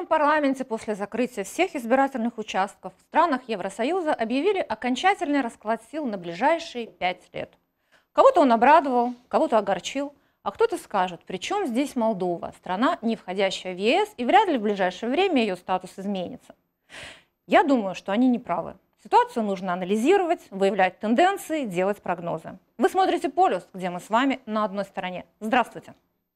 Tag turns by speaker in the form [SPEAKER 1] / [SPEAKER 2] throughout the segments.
[SPEAKER 1] Европарламенте после закрытия всех избирательных участков в странах Евросоюза объявили окончательный расклад сил на ближайшие 5 лет. Кого-то он обрадовал, кого-то огорчил, а кто-то скажет, при чем здесь Молдова, страна, не входящая в ЕС, и вряд ли в ближайшее время ее статус изменится. Я думаю, что они не правы. Ситуацию нужно анализировать, выявлять тенденции, делать прогнозы. Вы смотрите «Полюс», где мы с вами на одной стороне. Здравствуйте!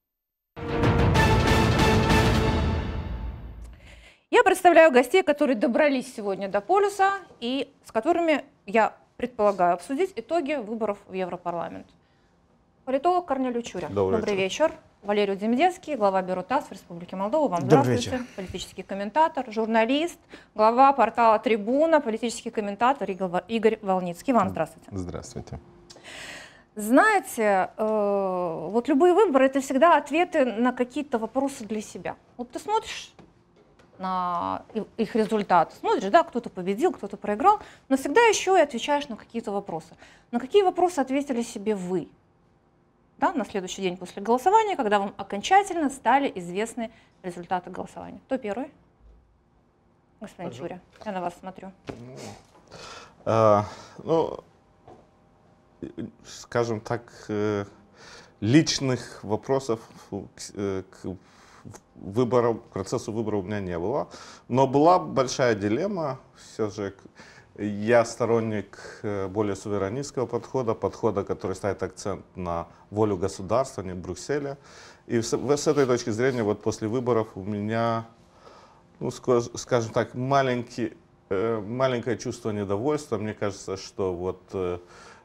[SPEAKER 1] Я представляю гостей, которые добрались сегодня до «Полюса» и с которыми я предполагаю обсудить итоги выборов в Европарламент. Политолог Корнелий Чуря. Добрый вечер. Валерий Демидецкий, глава бюро ТАСС в Республике Молдова. Вам здравствуйте. Политический комментатор, журналист, глава портала «Трибуна», политический комментатор Игорь Волницкий. Вам здравствуйте.
[SPEAKER 2] Здравствуйте.
[SPEAKER 1] Знаете, вот любые выборы – это всегда ответы на какие-то вопросы для себя. Вот ты смотришь на их результаты, смотришь, да, кто-то победил, кто-то проиграл, но всегда еще и отвечаешь на какие-то вопросы. На какие вопросы ответили себе вы? Да, на следующий день после голосования, когда вам окончательно стали известны результаты голосования. Кто первый? Господин Чуря, я на вас смотрю.
[SPEAKER 2] Скажем так, личных вопросов к процессу выбора у меня не было. Но была большая дилемма. Все же я сторонник более суверенистского подхода, который ставит акцент на волю государства, а не Брюсселя. И с этой точки зрения, вот после выборов у меня, ну, скажем так, маленькое чувство недовольства. Мне кажется, что вот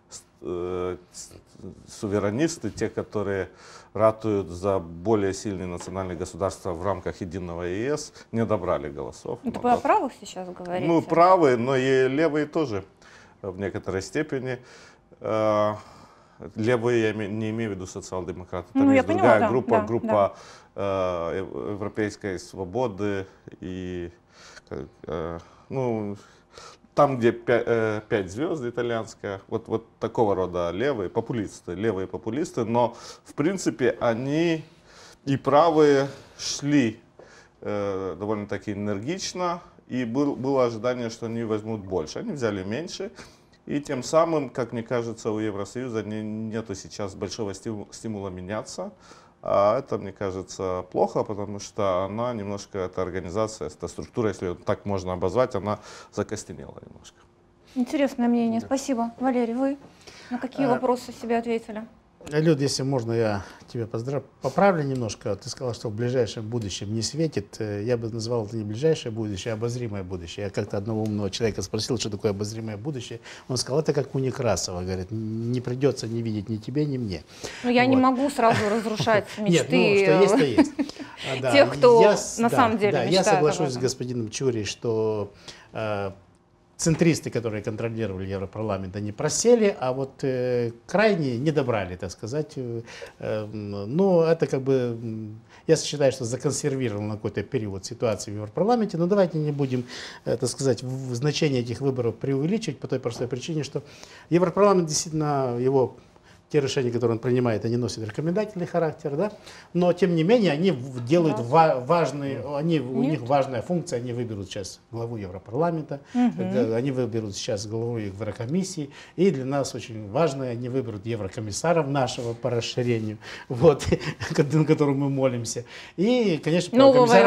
[SPEAKER 2] суверенисты, те, которые ратуют за более сильные национальные государства в рамках единого ЕС, не добрали голосов.
[SPEAKER 1] Это вы о правых сейчас говорите?
[SPEAKER 2] Ну, правые, но и левые тоже в некоторой степени. Левые я не имею в виду социал-демократы. Там есть другая группа европейской свободы и там, где 5 звезд итальянская, вот такого рода левые популисты, но в принципе они и правые шли довольно-таки энергично, и было ожидание, что они возьмут больше. Они взяли меньше, и тем самым, как мне кажется, у Евросоюза нету сейчас большого стимула меняться. А это, мне кажется, плохо, потому что она немножко, эта организация, эта структура, если так можно обозвать, она закостенела немножко.
[SPEAKER 1] Интересное мнение, спасибо. Валерий, вы на какие вопросы себе ответили?
[SPEAKER 3] Люд, если можно, я тебя поправлю немножко. Ты сказал, что в ближайшем будущем не светит. Я бы назвал это не ближайшее будущее, а обозримое будущее. Я как-то одного умного человека спросил, что такое обозримое будущее. Он сказал, это как у Некрасова. Говорит, не придется не видеть ни тебе, ни мне.
[SPEAKER 1] Но я не могу сразу разрушать мечты.
[SPEAKER 3] Нет, ну, что есть, то есть.
[SPEAKER 1] Тех, кто на самом деле мечтает.
[SPEAKER 3] Я соглашусь с господином Чурей, что центристы, которые контролировали Европарламент, они просели, а вот крайние не добрали, так сказать. Но это как бы, я считаю, что законсервировал на какой-то период ситуацию в Европарламенте. Но давайте не будем, так сказать, значение этих выборов преувеличивать по той простой причине, что Европарламент действительно, те решения, которые он принимает, они носят рекомендательный характер, да? Но тем не менее они делают важные, у них важная функция, они выберут сейчас главу Европарламента, они выберут сейчас главу Еврокомиссии, и для нас очень важно, они выберут еврокомиссаров нашего по расширению, вот, на котором мы молимся, и, конечно,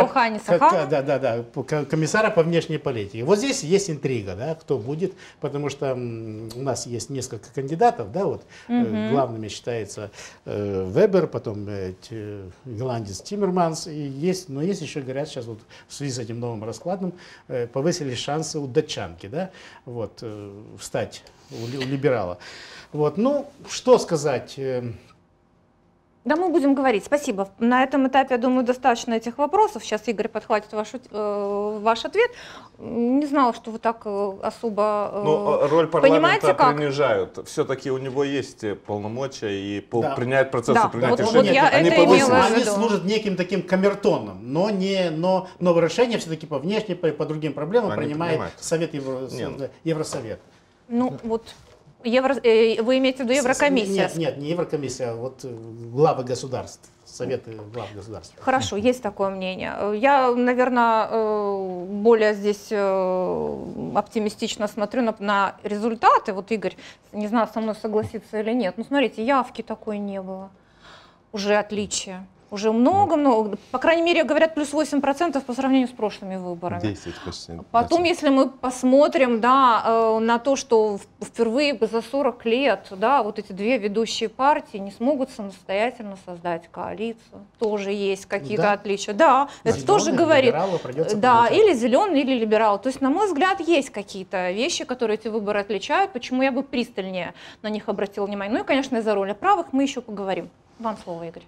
[SPEAKER 3] комиссара по внешней политике. Вот здесь есть интрига, да, кто будет, потому что у нас есть несколько кандидатов, да, вот. Главными считается Вебер, потом голландец Тиммерманс. Но есть еще, говорят, сейчас вот в связи с этим новым раскладом повысились шансы у датчанки, да, вот, встать у либерала. Вот, ну, что сказать?
[SPEAKER 1] Да, мы будем говорить. Спасибо. На этом этапе, я думаю, достаточно этих вопросов. Сейчас Игорь подхватит ваш ответ. Не знала, что вы так особо
[SPEAKER 2] роль парламента
[SPEAKER 1] как?
[SPEAKER 2] принижают. Все-таки у него есть полномочия и принять процессы, принять
[SPEAKER 1] вот,
[SPEAKER 2] решения.
[SPEAKER 3] Они служат неким таким камертоном, но решение все-таки по внешней, по другим проблемам принимает Совет Евросовет.
[SPEAKER 1] Ну вот. Вы имеете в виду Еврокомиссия?
[SPEAKER 3] Нет, не Еврокомиссия, а вот главы государств. Советы глав государств.
[SPEAKER 1] Хорошо, есть такое мнение. Я, наверное, более здесь оптимистично смотрю на результаты. Вот Игорь, не знаю, со мной согласится или нет. Ну, смотрите, явки такой не было. Уже отличие. Уже много-много, по крайней мере, говорят, плюс 8% по сравнению с прошлыми выборами.
[SPEAKER 4] 10 почти.
[SPEAKER 1] Потом, если мы посмотрим, да, на то, что впервые за 40 лет, да, вот эти две ведущие партии не смогут самостоятельно создать коалицию, тоже есть какие-то отличия. Да, это тоже говорит, да, или зеленый, или либерал. То есть, на мой взгляд, есть какие-то вещи, которые эти выборы отличают, почему я бы пристальнее на них обратила внимание. Ну и, конечно, из-за роли правых мы еще поговорим. Вам слово, Игорь.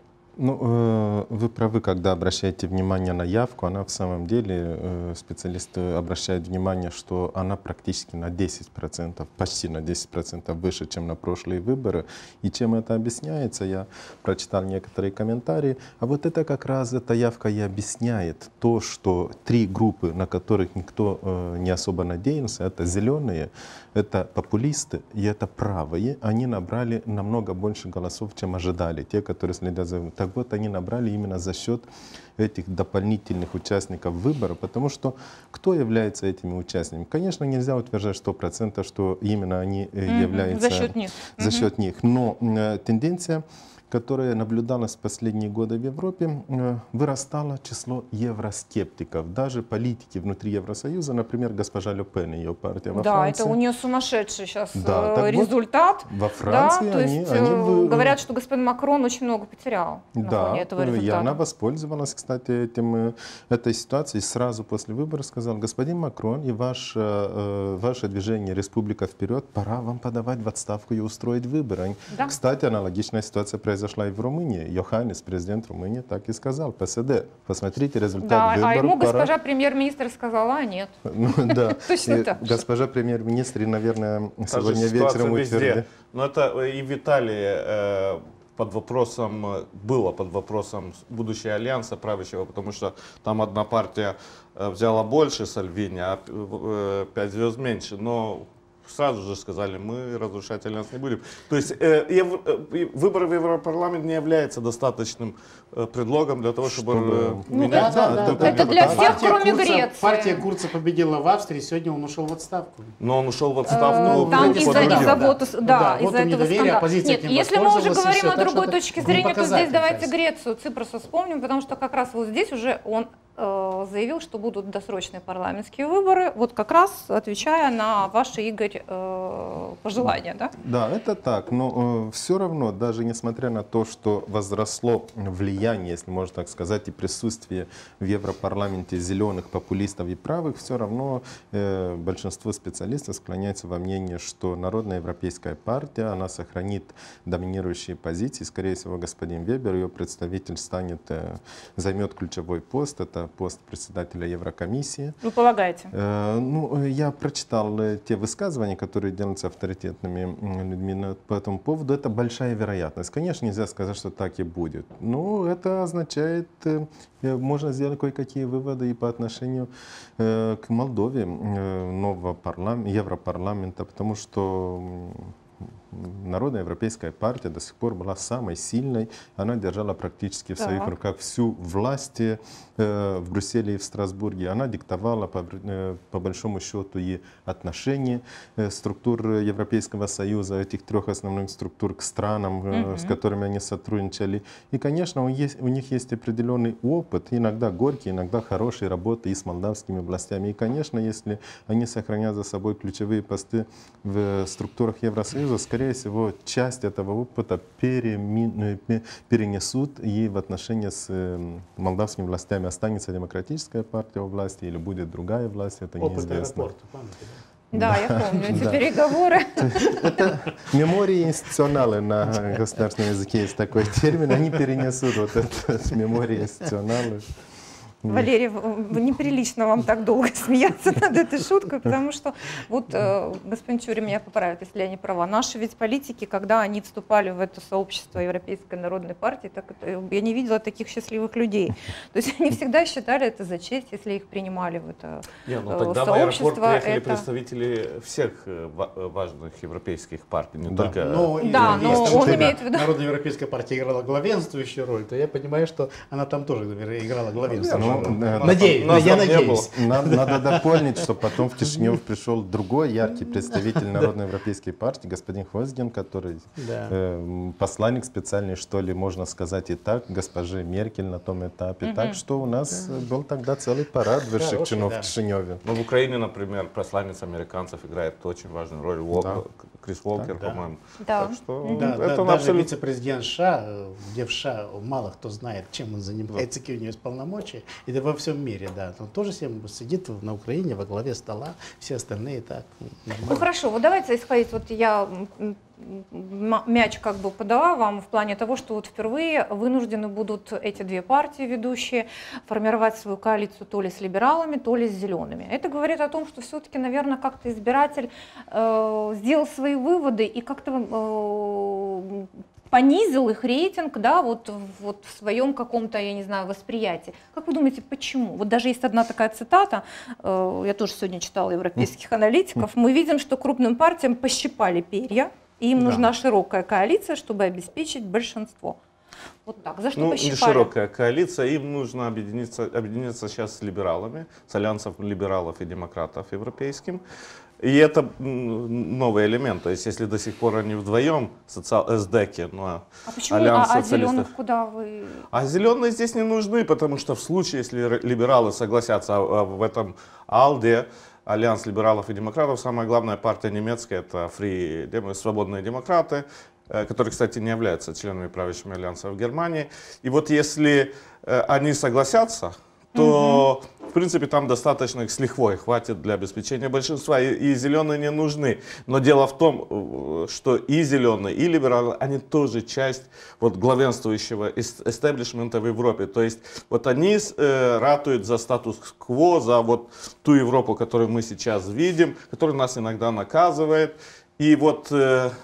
[SPEAKER 4] Ну, вы правы, когда обращаете внимание на явку, она в самом деле, специалисты обращают внимание, что она практически на 10%, почти на 10% выше, чем на прошлые выборы. И чем это объясняется, я прочитал некоторые комментарии, а вот это как раз эта явка и объясняет то, что три группы, на которых никто не особо надеялся, это зеленые, это популисты и это правые, они набрали намного больше голосов, чем ожидали, те, которые следят за выборами. Так вот, они набрали именно за счет этих дополнительных участников выборов, потому что кто является этими участниками? Конечно, нельзя утверждать 100%, что именно они являются за счет них. Но тенденция, которая наблюдалась в последние годы в Европе, вырастало число евроскептиков. Даже политики внутри Евросоюза, например, госпожа Ле Пен, ее партия во Франции.
[SPEAKER 1] Да, это у нее сумасшедший сейчас
[SPEAKER 4] Вот,
[SPEAKER 1] результат.
[SPEAKER 4] во Франции
[SPEAKER 1] да, то есть говорят, что господин Макрон очень много потерял на фоне этого результата.
[SPEAKER 4] И она воспользовалась, кстати, этой ситуацией. Сразу после выборов сказал: господин Макрон, и ваше движение «Республика вперед», пора вам подавать в отставку и устроить выборы. Да. Кстати, аналогичная ситуация произошла и в Румынии. Йоханнис, президент Румынии, так и сказал: ПСД, посмотрите результат выборов.
[SPEAKER 1] А ему госпожа премьер-министр сказала: а нет.
[SPEAKER 4] Ну да.
[SPEAKER 1] Точно так.
[SPEAKER 4] Госпожа премьер-министр, наверное, сегодня вечером утвердит.
[SPEAKER 2] Но это и в Италии было под вопросом будущее альянса правящего, потому что там одна партия взяла больше Сальвини, а 5 звезд меньше. Но сразу же сказали: мы разрушать альянс не будем. То есть выборы в Европарламент не являются достаточным предлогом для того, чтобы менять.
[SPEAKER 1] Это для всех, кроме Греции.
[SPEAKER 3] Партия Курца победила в Австрии, сегодня он ушел в отставку.
[SPEAKER 2] Но он ушел в отставку.
[SPEAKER 1] Там из-за этого скандала. Нет, если мы уже говорим о другой точке зрения, то здесь давайте Грецию, Ципроса вспомним, потому что как раз вот здесь уже он заявил, что будут досрочные парламентские выборы, вот как раз отвечая на ваши, Игорь, пожелания, да?
[SPEAKER 4] Да, это так, но все равно, даже несмотря на то, что возросло влияние, если можно так сказать, и присутствие в Европарламенте зеленых, популистов и правых, все равно большинство специалистов склоняется во мнении, что Народная европейская партия, она сохранит доминирующие позиции. Скорее всего, господин Вебер, ее представитель, займет ключевой пост, это пост председателя Еврокомиссии.
[SPEAKER 1] Вы полагаете?
[SPEAKER 4] Ну, я прочитал те высказывания, которые делаются авторитетными людьми по этому поводу. Это большая вероятность. Конечно, нельзя сказать, что так и будет. Но это означает, можно сделать кое-какие выводы и по отношению к Молдове, нового Европарламента, потому что Народная европейская партия до сих пор была самой сильной. Она держала практически в своих руках всю власть в Брюсселе и в Страсбурге. Она диктовала по большому счету и отношения структур Европейского Союза, этих трех основных структур, к странам, с которыми они сотрудничали. И, конечно, у них есть определенный опыт, иногда горький, иногда хороший, работы и с молдавскими властями. И, конечно, если они сохранят за собой ключевые посты в структурах Евросоюза, скорее всего, часть этого опыта перенесут и в отношении с молдавскими властями. Останется демократическая партия у власти или будет другая власть, это неизвестно.
[SPEAKER 1] Да, я помню эти переговоры.
[SPEAKER 4] Это мемории институционалы на государственном языке есть такой термин. Они перенесут вот это мемории институционалы.
[SPEAKER 1] Валерий, неприлично вам так долго смеяться над этой шуткой, потому что, вот, господин Чури меня поправит, если я не права, наши ведь политики, когда они вступали в это сообщество Европейской народной партии, так я не видела таких счастливых людей. То есть они всегда считали это за честь, если их принимали в это
[SPEAKER 2] тогда в аэропорт приехали представители всех важных европейских партий, не только...
[SPEAKER 3] Но
[SPEAKER 1] он имеет в виду...
[SPEAKER 3] Народная европейская партия играла главенствующую роль, то я понимаю, что она там тоже играла главенствующую роль. Надеюсь, я надеюсь.
[SPEAKER 4] Надо дополнить, что потом в Кишинев пришел другой яркий представитель Народной европейской партии, господин Хвозген, который посланник специальный, что ли, можно сказать и так, госпожи Меркель на том этапе. Так что у нас был тогда целый парад высших чинов в Кишиневе.
[SPEAKER 2] Ну, в Украине, например, посланец американцев играет очень важную роль. Крис Уолкер, по-моему.
[SPEAKER 3] Так что это даже вице-президент США, где в США мало кто знает, чем он занимается, какие у него есть полномочия. И во всем мире, да. Он тоже сидит на Украине во главе стола, все остальные так.
[SPEAKER 1] Ну хорошо, вот давайте исходить, вот я мяч как бы подала вам в плане того, что вот впервые вынуждены будут эти две партии ведущие формировать свою коалицию то ли с либералами, то ли с зелеными. Это говорит о том, что все-таки, наверное, как-то избиратель сделал свои выводы и как-то понизил их рейтинг, да, вот в своем каком-то, я не знаю, восприятии. Как вы думаете, почему? Вот даже есть одна такая цитата, я тоже сегодня читала европейских аналитиков, мы видим, что крупным партиям пощипали перья, и им нужна широкая коалиция, чтобы обеспечить большинство. Вот так. За что пощипали?
[SPEAKER 2] Не широкая коалиция, им нужно объединиться сейчас с либералами, с альянсом либералов и демократов европейским. И это новый элемент. То есть, если до сих пор они вдвоем, СДЭКи,
[SPEAKER 1] а почему?
[SPEAKER 2] Альянс
[SPEAKER 1] А
[SPEAKER 2] социалистов.
[SPEAKER 1] зеленых куда вы?
[SPEAKER 2] А зеленые здесь не нужны, потому что в случае, если либералы согласятся в этом АЛДЕ, Альянс либералов и демократов, самая главная партия немецкая, это свободные демократы, которые, кстати, не являются членами правящего альянса в Германии. И вот если они согласятся, то, в принципе, там достаточно их с лихвой хватит для обеспечения большинства, и зеленые не нужны. Но дело в том, что и зеленые, и либералы, они тоже часть вот главенствующего эстеблишмента в Европе. То есть вот они ратуют за статус-кво, за вот ту Европу, которую мы сейчас видим, которая нас иногда наказывает. И вот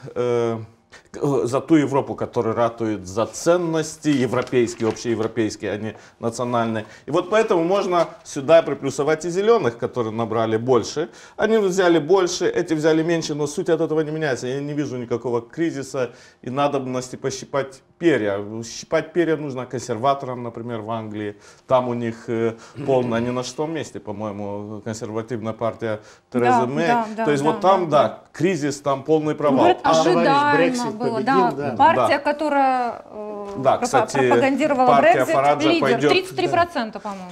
[SPEAKER 2] за ту Европу, которая ратует за ценности европейские, общеевропейские, а не национальные. И вот поэтому можно сюда приплюсовать и зеленых, которые набрали больше. Они взяли больше, эти взяли меньше, но суть от этого не меняется. Я не вижу никакого кризиса и надобности пощипать перья. Щипать перья нужно консерваторам, например, в Англии. Там у них полно, они на шестом месте, по-моему, консервативная партия Терезы Мэй. То есть вот там, кризис, там полный провал.
[SPEAKER 1] Говорят, ожидаемо было, партия, которая пропагандировала Брексит, лидер, 33%, по-моему,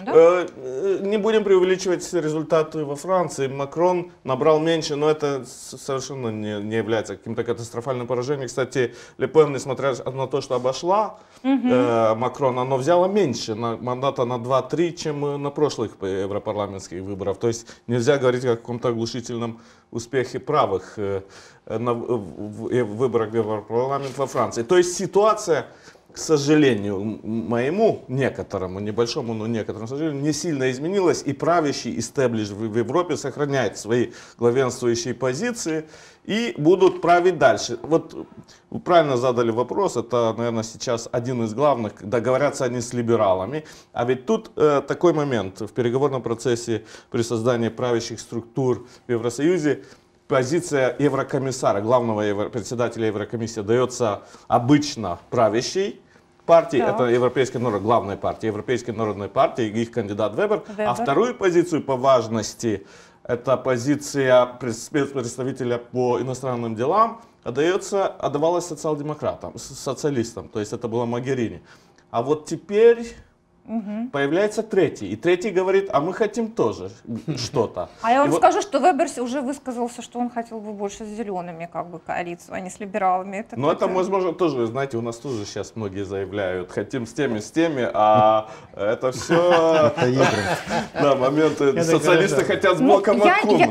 [SPEAKER 1] да?
[SPEAKER 2] Не будем преувеличивать результаты во Франции. Макрон набрал меньше, но это совершенно не является каким-то катастрофальным поражением. Кстати, Ле Пен, несмотря на то, что обошла Макрона, но взяла меньше мандата на 2-3, чем на прошлых европарламентских выборах. То есть нельзя говорить о каком-то оглушительном успехе правых на выборах в Европарламент во Франции. То есть ситуация, к сожалению, моему, некоторому, небольшому, но некоторому, к сожалению, не сильно изменилась, и правящий истеблиш в Европе сохраняет свои главенствующие позиции и будут править дальше. Вот вы правильно задали вопрос, это, наверное, сейчас один из главных, договорятся они с либералами. А ведь тут такой момент, в переговорном процессе при создании правящих структур в Евросоюзе, позиция еврокомиссара, главного председателя Еврокомиссии, дается обычно правящей партии, это Европейская народная, главная партия, Европейской народной партии, их кандидат Вебер. А вторую позицию по важности, это позиция спецпредставителя по иностранным делам, отдавалась социал-демократам, социалистам, то есть это была Могерини. А вот теперь появляется третий, и третий говорит, а мы хотим тоже что-то.
[SPEAKER 1] А я вам скажу, что Вебер уже высказался, что он хотел бы больше с зелеными как бы коалицию, а не с либералами.
[SPEAKER 2] Но это, возможно, тоже, знаете, у нас тоже сейчас многие заявляют, хотим с теми, а это все моменты, социалисты хотят с блоком Макрона.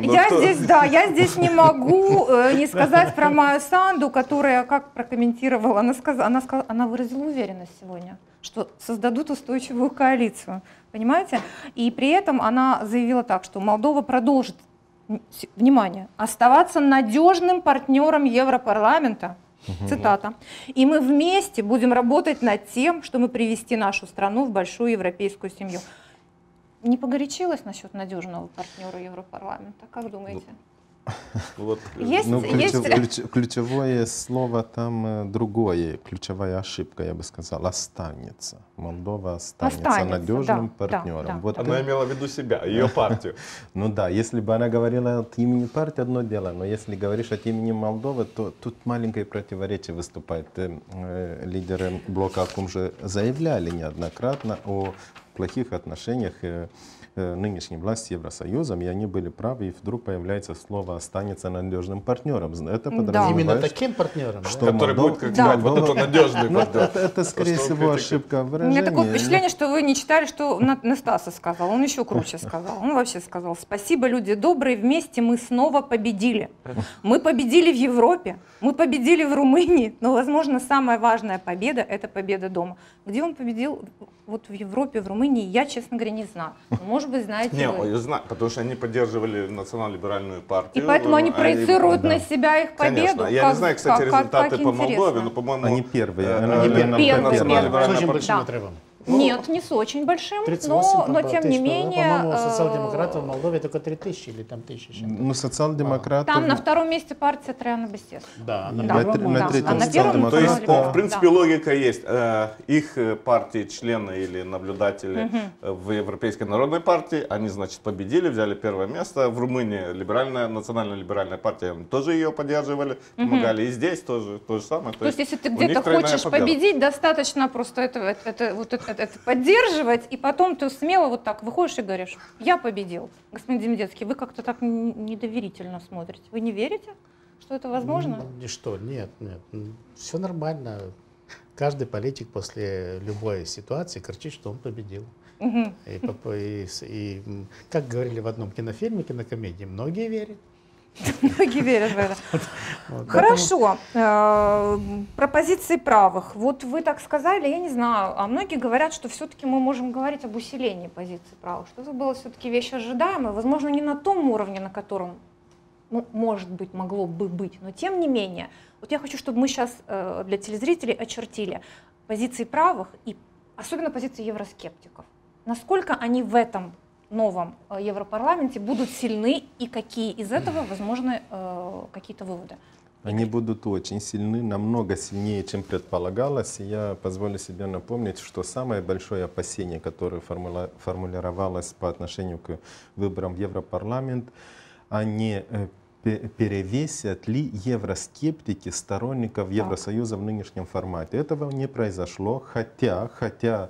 [SPEAKER 1] Я здесь не могу не сказать про Майю Санду, которая как прокомментировала, она выразила уверенность сегодня, что создадут устойчивую коалицию. Понимаете? И при этом она заявила так, что Молдова продолжит, внимание, оставаться надежным партнером Европарламента. Цитата. И мы вместе будем работать над тем, чтобы привести нашу страну в большую европейскую семью. Не погорячилась насчет надежного партнера Европарламента? Как думаете?
[SPEAKER 2] Вот,
[SPEAKER 4] Ключевое слово там другое, ключевая ошибка, я бы сказал, останется. Молдова останется надежным партнером. Вот
[SPEAKER 2] она имела в виду себя, ее партию.
[SPEAKER 4] Ну да, если бы она говорила от имени партии, одно дело, но если говоришь от имени Молдовы, то тут маленькое противоречие выступает. Лидеры блока АКУМ же заявляли неоднократно о плохих отношениях нынешней власти с Евросоюзом, и они были правы, и вдруг появляется слово «останется надежным партнером». Это подразумевает,
[SPEAKER 3] именно таким партнером,
[SPEAKER 2] что который будет критиковать, вот это надежный партнер.
[SPEAKER 4] Это, скорее всего, ошибка выражения.
[SPEAKER 1] У меня такое впечатление, что вы не читали, что Настаса сказал. Он еще круче сказал. Он вообще сказал: спасибо, люди добрые, вместе мы снова победили. Мы победили в Европе, мы победили в Румынии, но, возможно, самая важная победа – это победа дома. Где он победил? Вот в Европе, в Румынии, я, честно говоря, не знаю. Но, может быть, знаете
[SPEAKER 2] Не,
[SPEAKER 1] вы.
[SPEAKER 2] я знаю, потому что они поддерживали национально-либеральную партию.
[SPEAKER 1] И поэтому они проецируют на себя их победу.
[SPEAKER 2] Конечно. Я не знаю, кстати, результаты по Молдове, но, по-моему...
[SPEAKER 4] Они первые.
[SPEAKER 3] С очень большим отрывом.
[SPEAKER 1] Нет, не с очень большим,
[SPEAKER 3] 38,
[SPEAKER 1] но тем не менее...
[SPEAKER 3] По-моему, социал-демократов в Молдове только 3000 или там 1000.
[SPEAKER 4] Ну, социал-демократы...
[SPEAKER 1] Там на втором месте партия Трояна Бесесу.
[SPEAKER 3] Да,
[SPEAKER 1] на
[SPEAKER 4] третьем
[SPEAKER 1] первом
[SPEAKER 2] То есть,
[SPEAKER 1] социал-демократы.
[SPEAKER 2] в принципе, логика есть. Их партии, члены или наблюдатели в Европейской народной партии, они, значит, победили, взяли первое место. В Румынии национально-либеральная партия, тоже ее поддерживали, помогали. И здесь тоже то же самое.
[SPEAKER 1] То есть, если ты где-то хочешь победить, достаточно просто это поддерживать, и потом ты смело вот так выходишь и говоришь: я победил. Господин Демидецкий, вы как-то так недоверительно смотрите. Вы не верите, что это возможно?
[SPEAKER 3] Нет. Все нормально. Каждый политик после любой ситуации кричит, что он победил. И как говорили в одном кинофильме, кинокомедии, многие верят.
[SPEAKER 1] Многие верят в это. Хорошо. Про позиции правых. Вот вы так сказали, я не знаю, а многие говорят, что все-таки мы можем говорить об усилении позиций правых, что это было все-таки вещь ожидаемая, возможно, не на том уровне, на котором, может быть, могло бы быть, но тем не менее. Вот я хочу, чтобы мы сейчас для телезрителей очертили позиции правых и особенно позиции евроскептиков. Насколько они в этом новом Европарламенте будут сильны и какие из этого возможны какие-то выводы?
[SPEAKER 4] Они будут очень сильны, намного сильнее, чем предполагалось. И я позволю себе напомнить, что самое большое опасение, которое формулировалось по отношению к выборам в Европарламент, они перевесят ли евроскептики сторонников Евросоюза в нынешнем формате. Этого не произошло, хотя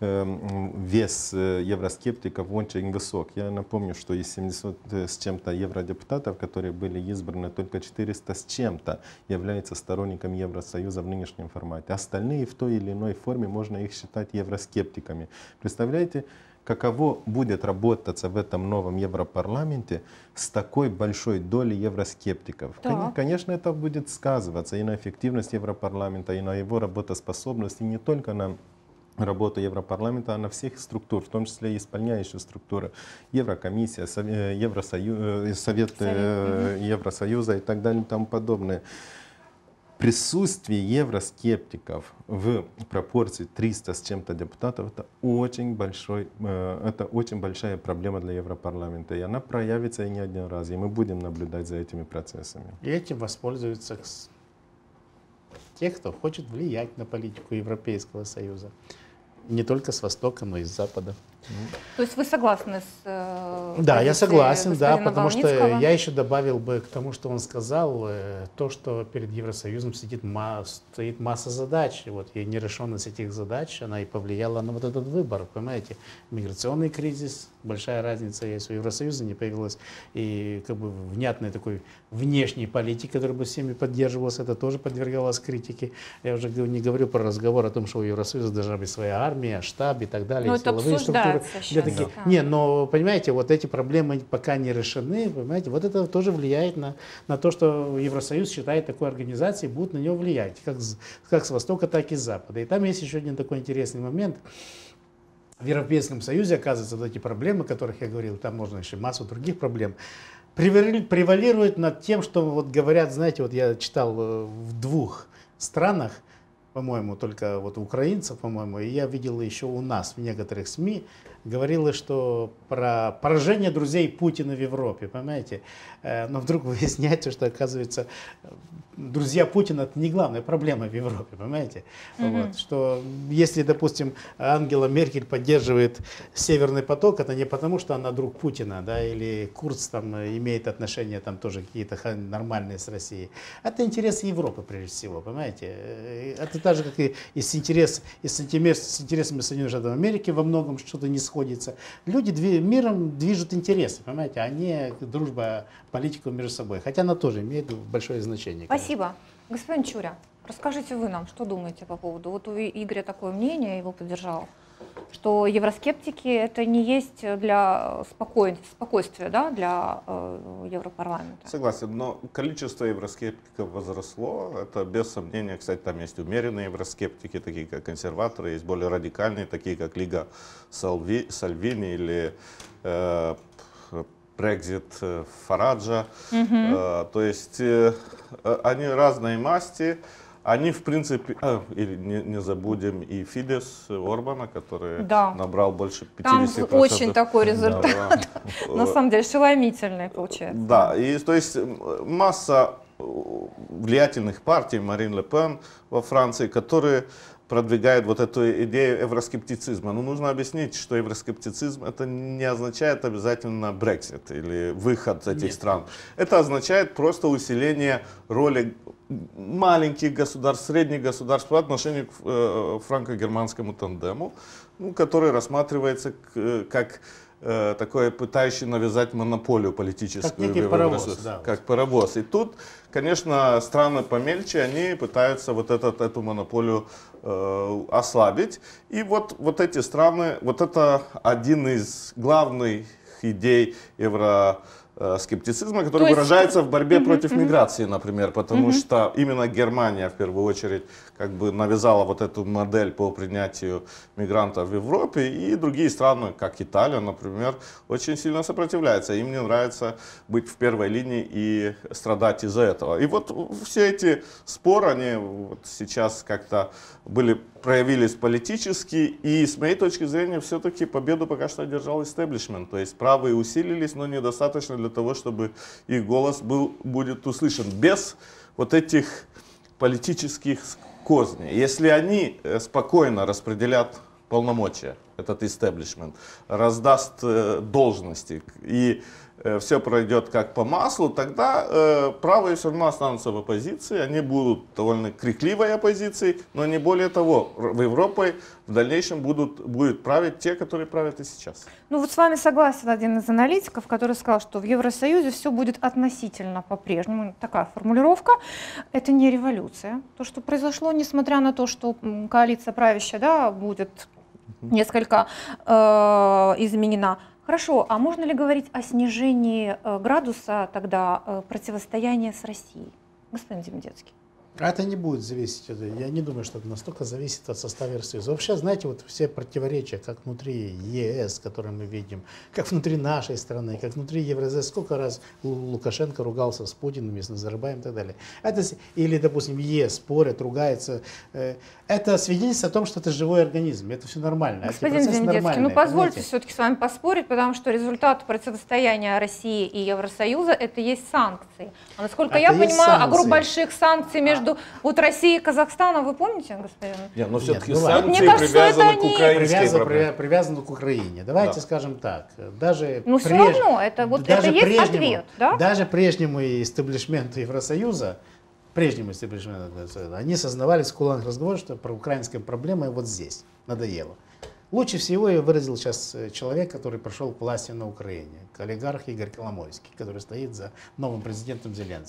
[SPEAKER 4] вес евроскептиков очень высок. Я напомню, что из 700 с чем-то евродепутатов, которые были избраны, только 400 с чем-то являются сторонниками Евросоюза в нынешнем формате. Остальные в той или иной форме можно их считать евроскептиками. Представляете, каково будет работаться в этом новом Европарламенте с такой большой долей евроскептиков? Конечно, это будет сказываться и на эффективность Европарламента, и на его работоспособность, и не только на работу Европарламента, а на всех структур, в том числе и исполняющие структуры, Еврокомиссия, Совет Евросоюза и так далее и тому подобное. Присутствие евроскептиков в пропорции 300 с чем-то депутатов — это очень большая проблема для Европарламента. И она проявится и не один раз. И мы будем наблюдать за этими процессами.
[SPEAKER 3] И этим воспользуются те, кто хочет влиять на политику Европейского Союза. Не только с Востока, но и с Запада.
[SPEAKER 1] То есть вы согласны с
[SPEAKER 3] Да, я согласен, да, потому что
[SPEAKER 1] Волницкого?
[SPEAKER 3] я еще добавил бы к тому, что он сказал, то, что перед Евросоюзом стоит масса задач. И вот и нерешенность этих задач, она и повлияла на вот этот выбор, понимаете. Миграционный кризис, большая разница есть. У Евросоюза не появилась и как бы внятной такой внешней политики, которая бы всеми поддерживалась, это тоже подвергалось критике. Я уже не говорю про разговор о том, что у Евросоюза должна быть своя армия, штаб и так далее,
[SPEAKER 1] но
[SPEAKER 3] и силовые структуры.
[SPEAKER 1] Сейчас,
[SPEAKER 3] такие. Не, но понимаете, вот эти проблемы пока не решены, понимаете, вот это тоже влияет на то, что Евросоюз считает такой организацией, будут на нее влиять, как с Востока, так и с Запада. И там есть еще один такой интересный момент. в Европейском Союзе, оказывается, вот эти проблемы, о которых я говорил, там можно еще массу других проблем, превалируют над тем, что вот говорят, знаете, вот я читал в 2 странах, по-моему, только вот украинцев, по-моему, и я видел еще у нас в некоторых СМИ, говорилось, что про поражение друзей Путина в Европе, понимаете? Но вдруг выясняется, что, оказывается, друзья Путина — это не главная проблема в Европе, понимаете? Вот, что если, допустим, Ангела Меркель поддерживает Северный поток, это не потому, что она друг Путина, да, или Курц там имеет отношения там тоже какие-то нормальные с Россией. Это интерес Европы, прежде всего, понимаете? Это так же, как и с интересами Соединенных Штатов Америки во многом что-то не сходится. Люди миром движут интересы, понимаете, а не дружба политиков между собой. Хотя она тоже имеет большое значение.
[SPEAKER 1] Спасибо. Господин Чуря, расскажите вы нам, что думаете по поводу. Вот у Игоря такое мнение, его поддержал, что евроскептики это не есть для спокойствия, да, для Европарламента.
[SPEAKER 2] Согласен, но количество евроскептиков возросло. Это без сомнения, кстати, там есть умеренные евроскептики, такие как консерваторы, есть более радикальные, такие как Лига Сальвини или Brexit Фараджа. То есть они разной масти. Они, в принципе, или не забудем и Фидес Орбана, который набрал больше 50%.
[SPEAKER 1] Там очень такой результат, на самом деле, ошеломительный получается.
[SPEAKER 2] Да, и то есть масса влиятельных партий, Марин Ле Пен во Франции, которые продвигают вот эту идею евроскептицизма. Но нужно объяснить, что евроскептицизм это не означает обязательно Brexit или выход из этих стран. Это означает просто усиление роли маленьких государств, средних государств по отношению к франко-германскому тандему, который рассматривается как такое пытающий навязать монополию политическую.
[SPEAKER 3] Как некий паровоз. Да,
[SPEAKER 2] как паровоз. И тут, конечно, страны помельче, они пытаются вот эту монополию ослабить. И вот эти страны, вот это один из главных идей евроскептицизма, который выражается в борьбе против миграции, например, потому что именно Германия в первую очередь как бы навязала вот эту модель по принятию мигрантов в Европе, и другие страны, как Италия, например, очень сильно сопротивляются. Им не нравится быть в первой линии и страдать из-за этого. И вот все эти споры, они вот сейчас как-то проявились политически, и с моей точки зрения все-таки победу пока что одержал истеблишмент. То есть правые усилились, но недостаточно для того, чтобы их голос будет услышан. Без вот этих политических козней. Если они спокойно распределят полномочия, этот истеблишмент, раздаст должности и все пройдет как по маслу, тогда правые все равно останутся в оппозиции, они будут довольно крикливой оппозицией, но не более того, в Европе в дальнейшем будет править те, которые правят и сейчас.
[SPEAKER 1] Ну вот с вами согласен один из аналитиков, который сказал, что в Евросоюзе все будет относительно по-прежнему. Такая формулировка. Это не революция. То, что произошло, несмотря на то, что коалиция правящая, да, будет несколько изменена. Хорошо, а можно ли говорить о снижении градуса тогда противостояния с Россией? Господин Демидецкий.
[SPEAKER 3] Это не будет зависеть, я не думаю, что это настолько зависит от состава Евросоюза. Вообще, знаете, вот все противоречия, как внутри ЕС, которые мы видим, как внутри нашей страны, как внутри Евросоюза, сколько раз Лукашенко ругался с Путиным, с Назарбаевым и так далее. Или, допустим, ЕС спорят, ругаются. Это свидетельство о том, что это живой организм, это все нормально.
[SPEAKER 1] Господин Демидецкий, ну позвольте все-таки с вами поспорить, потому что результат противостояния России и Евросоюза это есть санкции. А насколько я понимаю, о группе больших санкций между вот Россией и Казахстаном, вы помните, господин?
[SPEAKER 2] Нет, но все-таки
[SPEAKER 1] санкции привязаны к
[SPEAKER 2] украинской проблеме.
[SPEAKER 3] Привязаны к Украине. Давайте скажем так. Даже
[SPEAKER 1] но все равно, это есть ответ. Да?
[SPEAKER 3] Даже прежнему истеблишменту Евросоюза, они сознавали в кулуарных разговорах, что про украинская проблема вот здесь, надоело. Лучше всего ее выразил сейчас человек, который пришел к власти на Украине, олигарх Игорь Коломойский, который стоит за новым президентом Зеленским.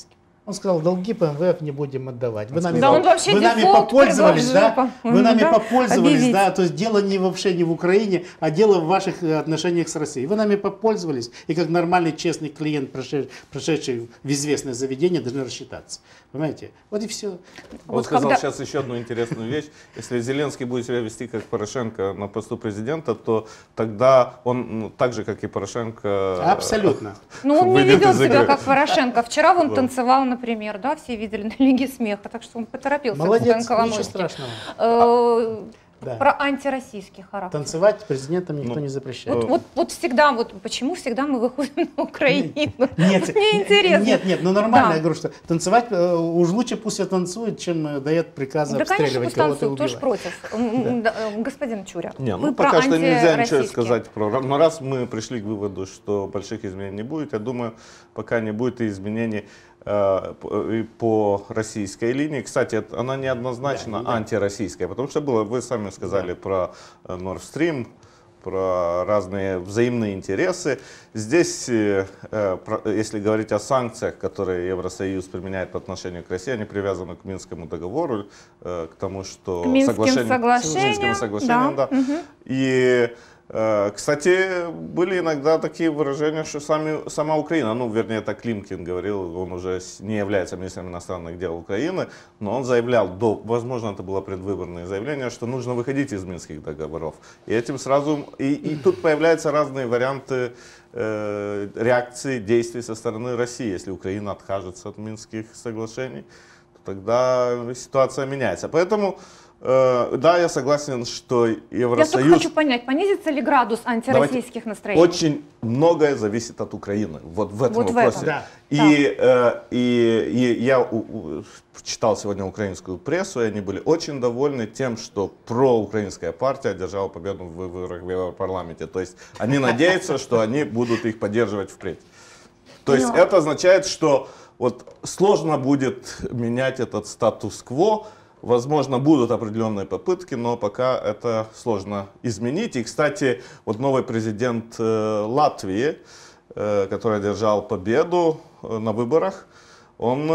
[SPEAKER 3] Он сказал, долги по МВФ не будем отдавать. Вы нами,
[SPEAKER 1] Да, он вообще
[SPEAKER 3] вы нами
[SPEAKER 1] дефолт
[SPEAKER 3] попользовались, да?
[SPEAKER 1] предложил,
[SPEAKER 3] Вы нами
[SPEAKER 1] да,
[SPEAKER 3] попользовались,
[SPEAKER 1] объявить.
[SPEAKER 3] да? То есть дело не вообще не в Украине, а дело в ваших отношениях с Россией. Вы нами попользовались, и как нормальный честный клиент, прошедший в известное заведение, должны рассчитаться. Понимаете? Вот и все.
[SPEAKER 2] Он
[SPEAKER 1] Вот
[SPEAKER 2] сказал
[SPEAKER 1] когда-
[SPEAKER 2] сейчас еще одну интересную вещь. Если Зеленский будет себя вести как Порошенко на посту президента, то тогда он, ну, так же, как и Порошенко...
[SPEAKER 3] Абсолютно.
[SPEAKER 1] Ну, он не
[SPEAKER 2] выйдет
[SPEAKER 1] ведет
[SPEAKER 2] из
[SPEAKER 1] себя
[SPEAKER 2] игры.
[SPEAKER 1] как Порошенко. Вчера он
[SPEAKER 2] Да.
[SPEAKER 1] танцевал, например, да, все видели на Лиге смеха, так что он поторопился.
[SPEAKER 3] Молодец,
[SPEAKER 1] господин
[SPEAKER 3] ничего
[SPEAKER 1] Коломойский.
[SPEAKER 3] страшного.
[SPEAKER 1] Э,
[SPEAKER 3] Да.
[SPEAKER 1] Про антироссийский характер.
[SPEAKER 3] Танцевать президентам никто
[SPEAKER 2] Ну,
[SPEAKER 3] не запрещает.
[SPEAKER 1] Вот всегда, вот почему всегда мы выходим на Украину?
[SPEAKER 3] Нет,
[SPEAKER 1] Мне интересно.
[SPEAKER 3] нет, ну нормально,
[SPEAKER 1] Да.
[SPEAKER 3] я говорю, что танцевать уж лучше пусть я танцует, чем дает приказы
[SPEAKER 1] Да, конечно,
[SPEAKER 3] обстреливать
[SPEAKER 1] пусть
[SPEAKER 3] кого-то и
[SPEAKER 1] танцуют, тоже
[SPEAKER 3] убивать.
[SPEAKER 1] против. Господин Чуря,
[SPEAKER 2] Не,
[SPEAKER 1] вы
[SPEAKER 2] ну
[SPEAKER 1] про
[SPEAKER 2] пока что нельзя ничего
[SPEAKER 1] антироссийские.
[SPEAKER 2] сказать про... Но раз мы пришли к выводу, что больших изменений не будет, я думаю, пока не будет и изменений и по российской линии. Кстати, она неоднозначно
[SPEAKER 3] Да.
[SPEAKER 2] антироссийская, потому что было, вы сами сказали про Nord Stream, про разные взаимные интересы. Здесь, если говорить о санкциях, которые Евросоюз применяет по отношению к России, они привязаны к Минскому договору, к тому, что
[SPEAKER 1] К Минским
[SPEAKER 2] Минским соглашениям, да.
[SPEAKER 1] Мгм.
[SPEAKER 2] И, кстати, были иногда такие выражения, что сама Украина, ну, вернее, это Климкин говорил, он уже не является министром иностранных дел Украины, но он заявлял, возможно, это было предвыборное заявление, что нужно выходить из Минских договоров. И этим сразу, и тут появляются разные варианты реакции, действий со стороны России. Если Украина откажется от Минских соглашений, то тогда ситуация меняется. Поэтому да, я согласен, что
[SPEAKER 1] Я только
[SPEAKER 2] Евросоюз...
[SPEAKER 1] хочу понять, понизится ли градус антироссийских настроений?
[SPEAKER 2] Очень многое зависит от Украины. Вот в этом
[SPEAKER 1] Вот в
[SPEAKER 2] вопросе.
[SPEAKER 1] этом.
[SPEAKER 3] Да.
[SPEAKER 2] И я читал сегодня украинскую прессу, и они были очень довольны тем, что проукраинская партия одержала победу в выборах в Европарламенте. То есть они надеются, что они будут их поддерживать впредь. То есть это означает, что вот сложно будет менять этот статус-кво. Возможно, будут определенные попытки, но пока это сложно изменить. И, кстати, вот новый президент Латвии, который одержал победу на выборах, он,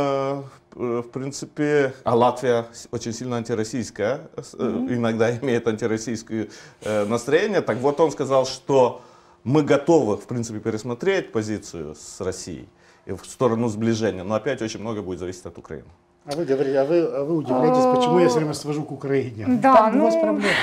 [SPEAKER 2] в принципе, а Латвия очень сильно антироссийская, иногда имеет антироссийское настроение. Так вот, он сказал, что мы готовы, в принципе, пересмотреть позицию с Россией в сторону сближения, но опять очень много будет зависеть от Украины.
[SPEAKER 3] А вы говорите, а вы удивляетесь, почему я все время свожу к Украине?
[SPEAKER 1] Да,
[SPEAKER 3] Там у вас
[SPEAKER 1] ну,
[SPEAKER 3] проблемы.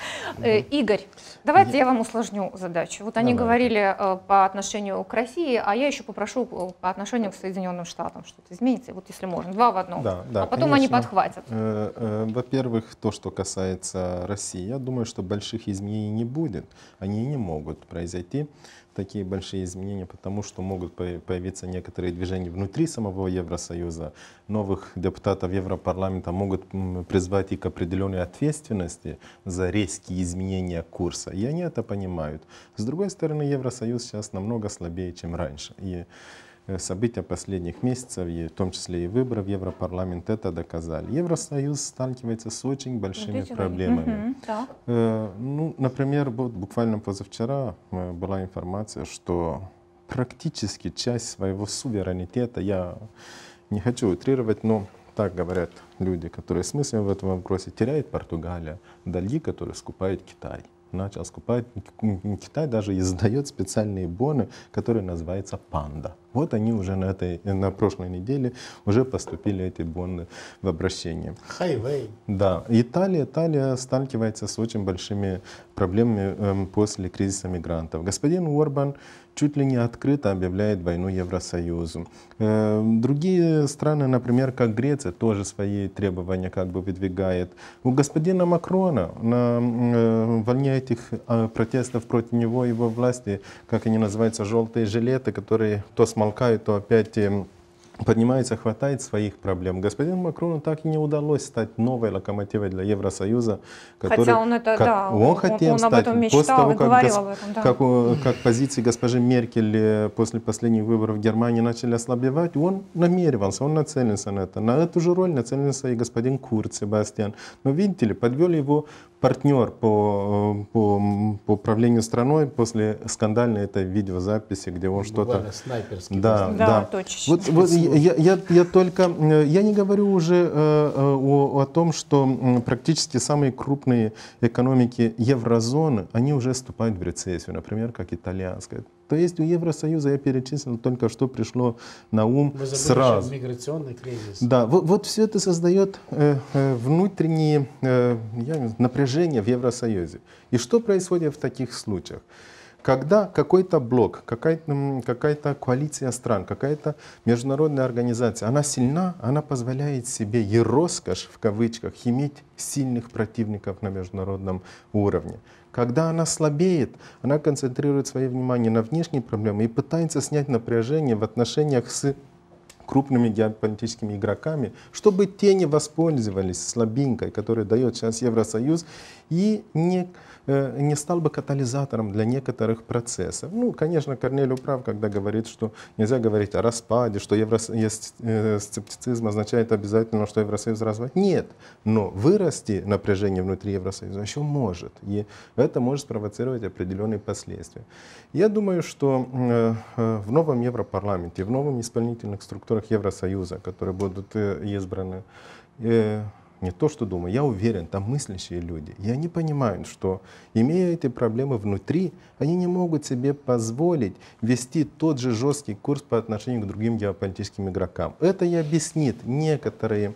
[SPEAKER 1] Игорь, давайте я вам усложню задачу. Вот они
[SPEAKER 3] Давай.
[SPEAKER 1] говорили по отношению к России, а я еще попрошу по отношению к Соединенным Штатам что-то изменится, вот если можно, два в одном.
[SPEAKER 4] Да, да,
[SPEAKER 1] А потом они
[SPEAKER 4] конечно.
[SPEAKER 1] подхватят.
[SPEAKER 4] Во-первых, то, что касается России, я думаю, что больших изменений не будет. Они не могут произойти, такие большие изменения, потому что могут появиться некоторые движения внутри самого Евросоюза. Новых депутатов Европарламента могут призвать и к определенной ответственности за резкие изменения курса. И они это понимают. С другой стороны, Евросоюз сейчас намного слабее, чем раньше. И события последних месяцев, и в том числе и выборы в Европарламент, это доказали. Евросоюз сталкивается с очень большими
[SPEAKER 1] Видите,
[SPEAKER 4] проблемами.
[SPEAKER 1] мгм, так.
[SPEAKER 4] Ну, например, вот буквально позавчера была информация, что практически часть своего суверенитета, я не хочу утрировать, но так говорят люди, которые смыслят в этом вопросе, теряет Португалия, долги, которые скупает Китай. Начал скупать, Китай даже издает специальные боны, которые называются «Панда». Вот они уже на прошлой неделе уже поступили эти боны в обращение.
[SPEAKER 3] Хайвей.
[SPEAKER 4] Да, Италия сталкивается с очень большими проблемами после кризиса мигрантов. Господин Орбан чуть ли не открыто объявляет войну Евросоюзу. Другие страны, например, как Греция, тоже свои требования как бы выдвигает. У господина Макрона на волне этих протестов против него, его власти, как они называются, желтые жилеты, которые то смолкают, то опять поднимается, хватает своих проблем. Господину Макрону так и не удалось стать новой локомотивой для Евросоюза.
[SPEAKER 1] Хотя он это, да,
[SPEAKER 4] он хотел
[SPEAKER 1] он
[SPEAKER 4] стать.
[SPEAKER 1] об этом мечтал
[SPEAKER 4] После того,
[SPEAKER 1] и говорил об этом, да.
[SPEAKER 4] как позиции госпожи Меркель после последних выборов в Германии начали ослабевать, он намеревался, он нацелился на это. На эту же роль нацелился и господин Курц, Себастьян. Но видите ли, подвел его партнер по управлению страной после скандальной этой видеозаписи, где он что-то...
[SPEAKER 3] Буквально снайперский.
[SPEAKER 1] Да, точно.
[SPEAKER 4] Я не говорю уже о том, что практически самые крупные экономики еврозоны, они уже вступают в рецессию, например, как итальянская. То есть у Евросоюза, я перечислил, только что пришло на ум
[SPEAKER 3] Вы забыли
[SPEAKER 4] сразу.
[SPEAKER 3] еще миграционный кризис.
[SPEAKER 4] Да, вот все это создает внутренние напряжения в Евросоюзе. И что происходит в таких случаях? Когда какой-то блок, какая-то коалиция стран, какая-то международная организация, она сильна, она позволяет себе и роскошь, в кавычках, иметь сильных противников на международном уровне. Когда она слабеет, она концентрирует свое внимание на внешние проблемы и пытается снять напряжение в отношениях с крупными геополитическими игроками, чтобы те не воспользовались слабинкой, которую дает сейчас Евросоюз, и не стал бы катализатором для некоторых процессов. Ну, конечно, Корнелий прав, когда говорит, что нельзя говорить о распаде, что скептицизм означает обязательно, что Евросоюз развалится. Нет, но вырасти напряжение внутри Евросоюза еще может, и это может спровоцировать определенные последствия. Я думаю, что в новом Европарламенте, в новых исполнительных структурах Евросоюза, которые будут избраны, не то, что думаю, я уверен, там мыслящие люди. И они понимают, что, имея эти проблемы внутри, они не могут себе позволить вести тот же жесткий курс по отношению к другим геополитическим игрокам. Это и объяснит некоторые,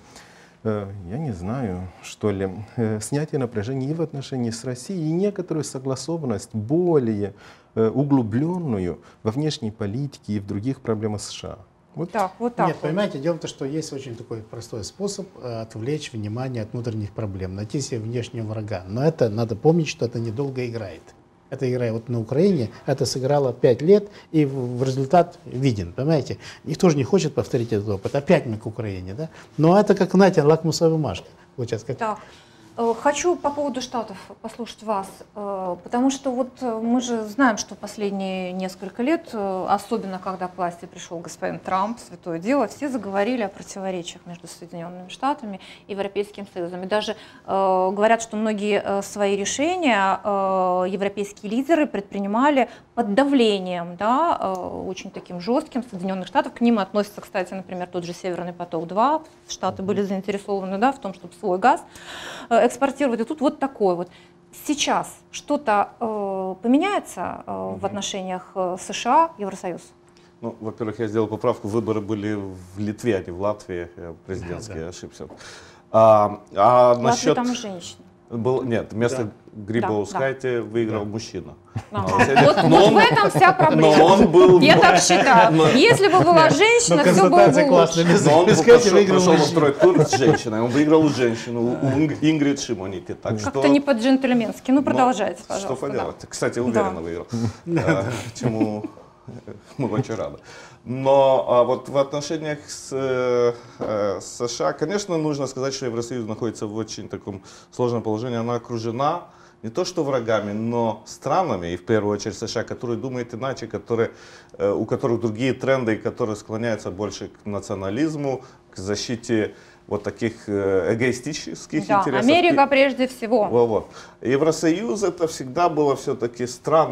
[SPEAKER 4] я не знаю, что ли, снятие напряжения и в отношении с Россией, и некоторую согласованность более углубленную во внешней политике и в других проблемах США.
[SPEAKER 1] Вот так вот.
[SPEAKER 3] Нет, понимаете, дело в том, что есть очень такой простой способ отвлечь внимание от внутренних проблем, найти себе внешнего врага. Но это надо помнить, что это недолго играет. Эта игра вот на Украине, это сыграло 5 лет, и в результат виден, понимаете? Никто же не хочет повторить этот опыт. Опять мы к Украине, да? Но это как, знаете, лакмусовая бумажка. Вот сейчас как...
[SPEAKER 1] Так. Хочу по поводу Штатов послушать вас, потому что вот мы же знаем, что последние несколько лет, особенно когда к власти пришел господин Трамп, святое дело, все заговорили о противоречиях между Соединенными Штатами и Европейским Союзом. И даже говорят, что многие свои решения европейские лидеры предпринимали под давлением, да, очень таким жестким Соединенных Штатов. К ним относится, кстати, например, тот же Северный поток-2. Штаты были заинтересованы, да, в том, чтобы свой газ экспортировать. И тут вот такой вот. Сейчас что-то поменяется в отношениях США, Евросоюз?
[SPEAKER 2] Ну, во-первых, я сделал поправку. Выборы были в Литве, а не в Латвии. Я президентский ошибся.
[SPEAKER 1] Насчет... там женщины.
[SPEAKER 2] Нет, вместо Грибаускайте выиграл мужчина.
[SPEAKER 1] Вот в этом вся проблема. Я так считаю. Если бы была женщина, все было бы лучше.
[SPEAKER 2] Но он пошел во второй тур с женщиной. Он выиграл женщину, у Ингрид Шимоните.
[SPEAKER 1] Как-то не по-джентльменски. Ну, продолжайте, пожалуйста.
[SPEAKER 2] Что поделать? Кстати, уверенно выиграл. Чему мы очень рады. Но вот в отношениях с США, конечно, нужно сказать, что Евросоюз находится в очень таком сложном положении. Она окружена не то что врагами, но странами, и в первую очередь США, которые думают иначе, у которых другие тренды, которые склоняются больше к национализму, к защите вот таких эгоистических интересов.
[SPEAKER 1] Америка прежде всего.
[SPEAKER 2] Вот. Евросоюз это всегда было все-таки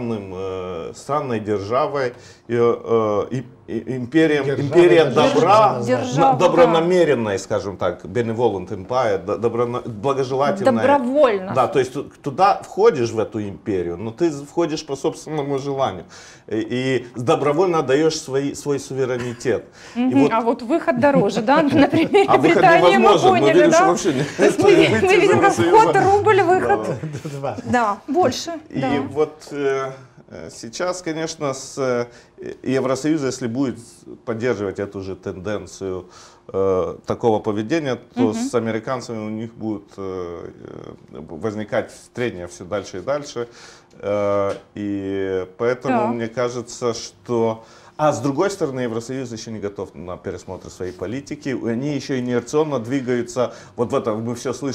[SPEAKER 2] странной державой, империя добра, добронамеренной, скажем так, benevolent empire, благожелательная.
[SPEAKER 1] Добровольно.
[SPEAKER 2] Да, то есть туда входишь в эту империю, но ты входишь по собственному желанию и добровольно отдаешь свой суверенитет.
[SPEAKER 1] А вот выход дороже, да, на примере Британии мы поняли,
[SPEAKER 2] видим,
[SPEAKER 1] да?
[SPEAKER 2] Вообще
[SPEAKER 1] мы видим, как вход рубль, выход. Да, больше.
[SPEAKER 2] И вот сейчас, конечно, Евросоюз, если будет поддерживать эту же тенденцию такого поведения, то с американцами у них будут возникать трения все дальше и дальше. И поэтому мне кажется, что... А с другой стороны, Евросоюз еще не готов на пересмотр своей политики. Они еще инерционно двигаются. Вот в этом мы все слышим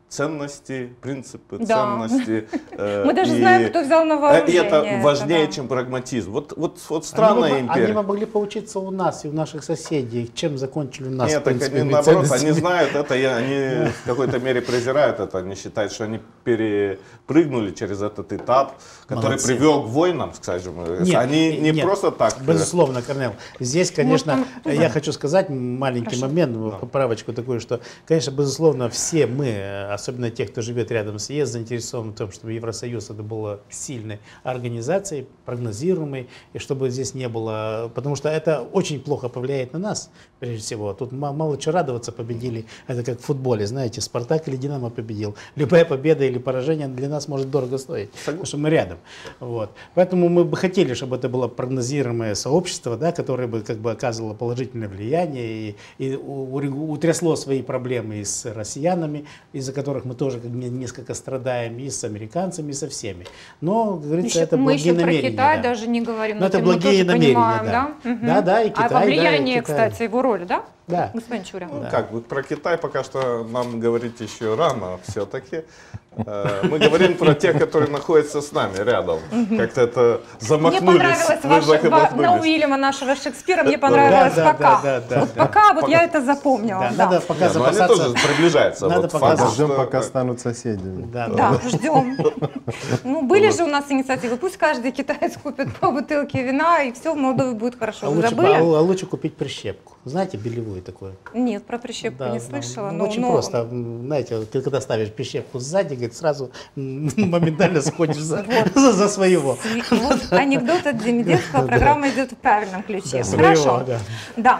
[SPEAKER 2] ценности, принципы,
[SPEAKER 1] Да.
[SPEAKER 2] ценности.
[SPEAKER 1] Мы даже знаем, кто взял на
[SPEAKER 2] И
[SPEAKER 1] вооружение.
[SPEAKER 2] это важнее,
[SPEAKER 1] да.
[SPEAKER 2] чем прагматизм. Вот странная
[SPEAKER 3] Они
[SPEAKER 2] империя.
[SPEAKER 3] могли поучиться у нас и у наших соседей, чем закончили у нас.
[SPEAKER 2] Нет,
[SPEAKER 3] в
[SPEAKER 2] так
[SPEAKER 3] принципе,
[SPEAKER 2] они наоборот,
[SPEAKER 3] ценностями.
[SPEAKER 2] они знают это, и они в какой-то мере презирают это. Они считают, что они перепрыгнули через этот этап, который
[SPEAKER 3] Молодцы.
[SPEAKER 2] привел к войнам, скажем.
[SPEAKER 3] Нет,
[SPEAKER 2] Они не
[SPEAKER 3] нет,
[SPEAKER 2] просто так.
[SPEAKER 3] Безусловно, Корнел. Здесь, конечно,
[SPEAKER 1] Может,
[SPEAKER 3] я хочу сказать маленький
[SPEAKER 1] Хорошо.
[SPEAKER 3] момент, поправочку такую, что, конечно, безусловно, все мы, особенно те, кто живет рядом с ЕС, заинтересованы в том, чтобы Евросоюз это было сильной организацией, прогнозируемой, и чтобы здесь не было, потому что это очень плохо повлияет на нас, прежде всего. Тут мало чего радоваться, победили. Это как в футболе, знаете, Спартак или Динамо победил. Любая победа или поражение для нас может дорого стоить, потому что мы рядом. Вот. Поэтому мы бы хотели, чтобы это было прогнозируемое сообщество, да, которое бы как бы оказывало положительное влияние и утрясло свои проблемы и с россиянами, из-за которых мы тоже как бы несколько страдаем, и с американцами, и со всеми. Но, как говорится, это
[SPEAKER 1] Мы
[SPEAKER 3] благие
[SPEAKER 1] еще про
[SPEAKER 3] намерения.
[SPEAKER 1] Китай
[SPEAKER 3] да.
[SPEAKER 1] даже не говорим.
[SPEAKER 3] Но это
[SPEAKER 1] мы
[SPEAKER 3] благие
[SPEAKER 1] тоже
[SPEAKER 3] намерения,
[SPEAKER 1] понимаем,
[SPEAKER 3] да.
[SPEAKER 1] Мгм.
[SPEAKER 3] Да, да, и Китай,
[SPEAKER 1] А
[SPEAKER 3] да,
[SPEAKER 1] по
[SPEAKER 3] и
[SPEAKER 1] влиянию,
[SPEAKER 3] Китай.
[SPEAKER 1] кстати, его роли, да?
[SPEAKER 3] Да.
[SPEAKER 1] Господин Чурин.
[SPEAKER 2] Ну, как бы про Китай пока что нам говорить еще рано все-таки. Мы говорим про тех, которые находятся с нами рядом. Как-то это
[SPEAKER 1] Мне
[SPEAKER 2] замахнулись.
[SPEAKER 1] понравилось
[SPEAKER 2] вы
[SPEAKER 1] на
[SPEAKER 2] замахнулись.
[SPEAKER 1] Уильяма, нашего Шекспира, мне понравилось
[SPEAKER 3] Да,
[SPEAKER 1] пока.
[SPEAKER 3] да.
[SPEAKER 1] Пока вот я это запомнила.
[SPEAKER 3] Да,
[SPEAKER 1] да.
[SPEAKER 3] надо пока
[SPEAKER 2] Не, ну они
[SPEAKER 3] запасаться.
[SPEAKER 2] тоже приближаются.
[SPEAKER 3] Надо
[SPEAKER 2] Вот
[SPEAKER 3] пока
[SPEAKER 2] факт,
[SPEAKER 4] Ждем,
[SPEAKER 2] что-
[SPEAKER 4] пока станут соседями.
[SPEAKER 3] Да,
[SPEAKER 1] Да, ждем. Ну, были же у нас инициативы. Пусть каждый китаец купит по бутылке вина, и все в Молдове будет хорошо.
[SPEAKER 3] А
[SPEAKER 1] Вы
[SPEAKER 3] лучше,
[SPEAKER 1] забыли?
[SPEAKER 3] а лучше купить прищепку. Знаете, белевую такую?
[SPEAKER 1] Нет, про прищепку
[SPEAKER 3] Да,
[SPEAKER 1] не
[SPEAKER 3] да.
[SPEAKER 1] слышала.
[SPEAKER 3] Ну,
[SPEAKER 1] но-
[SPEAKER 3] очень
[SPEAKER 1] но-
[SPEAKER 3] просто. Знаете, вот когда ставишь прищепку сзади, говорит, сразу моментально сходишь за своего.
[SPEAKER 1] Вот анекдот от Демиденского, программа идет в правильном ключе.
[SPEAKER 3] Да,
[SPEAKER 1] Хорошо.
[SPEAKER 3] своего, да.
[SPEAKER 1] Да.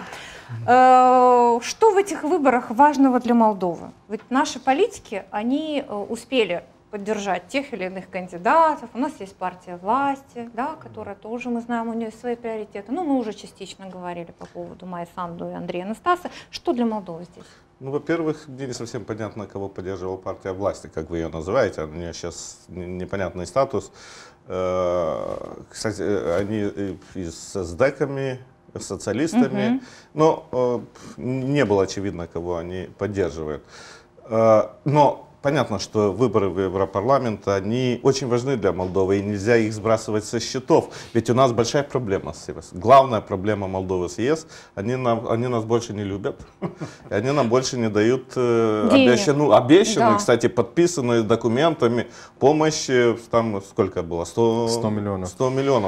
[SPEAKER 1] Что в этих выборах важного для Молдовы? Ведь наши политики, они успели поддержать тех или иных кандидатов. У нас есть партия власти, да, которая тоже, мы знаем, у нее есть свои приоритеты. Ну, мы уже частично говорили по поводу Майи Санду и Андрея Анастаса. Что для Молдовы здесь?
[SPEAKER 2] Ну, во-первых, мне не совсем понятно, кого поддерживала партия власти, как вы ее называете. У нее сейчас непонятный статус. Кстати, они и с эсдеками, с социалистами, но не было очевидно, кого они поддерживают. Но понятно, что выборы в Европарламент, они очень важны для Молдовы, и нельзя их сбрасывать со счетов. Ведь у нас большая проблема с ЕС. Главная проблема Молдовы с ЕС, они нас больше не любят, и они нам больше не дают обещанную,
[SPEAKER 1] Да.
[SPEAKER 2] кстати, подписанную документами помощь, там сколько было?
[SPEAKER 4] 100 миллионов.
[SPEAKER 2] 100 миллионов,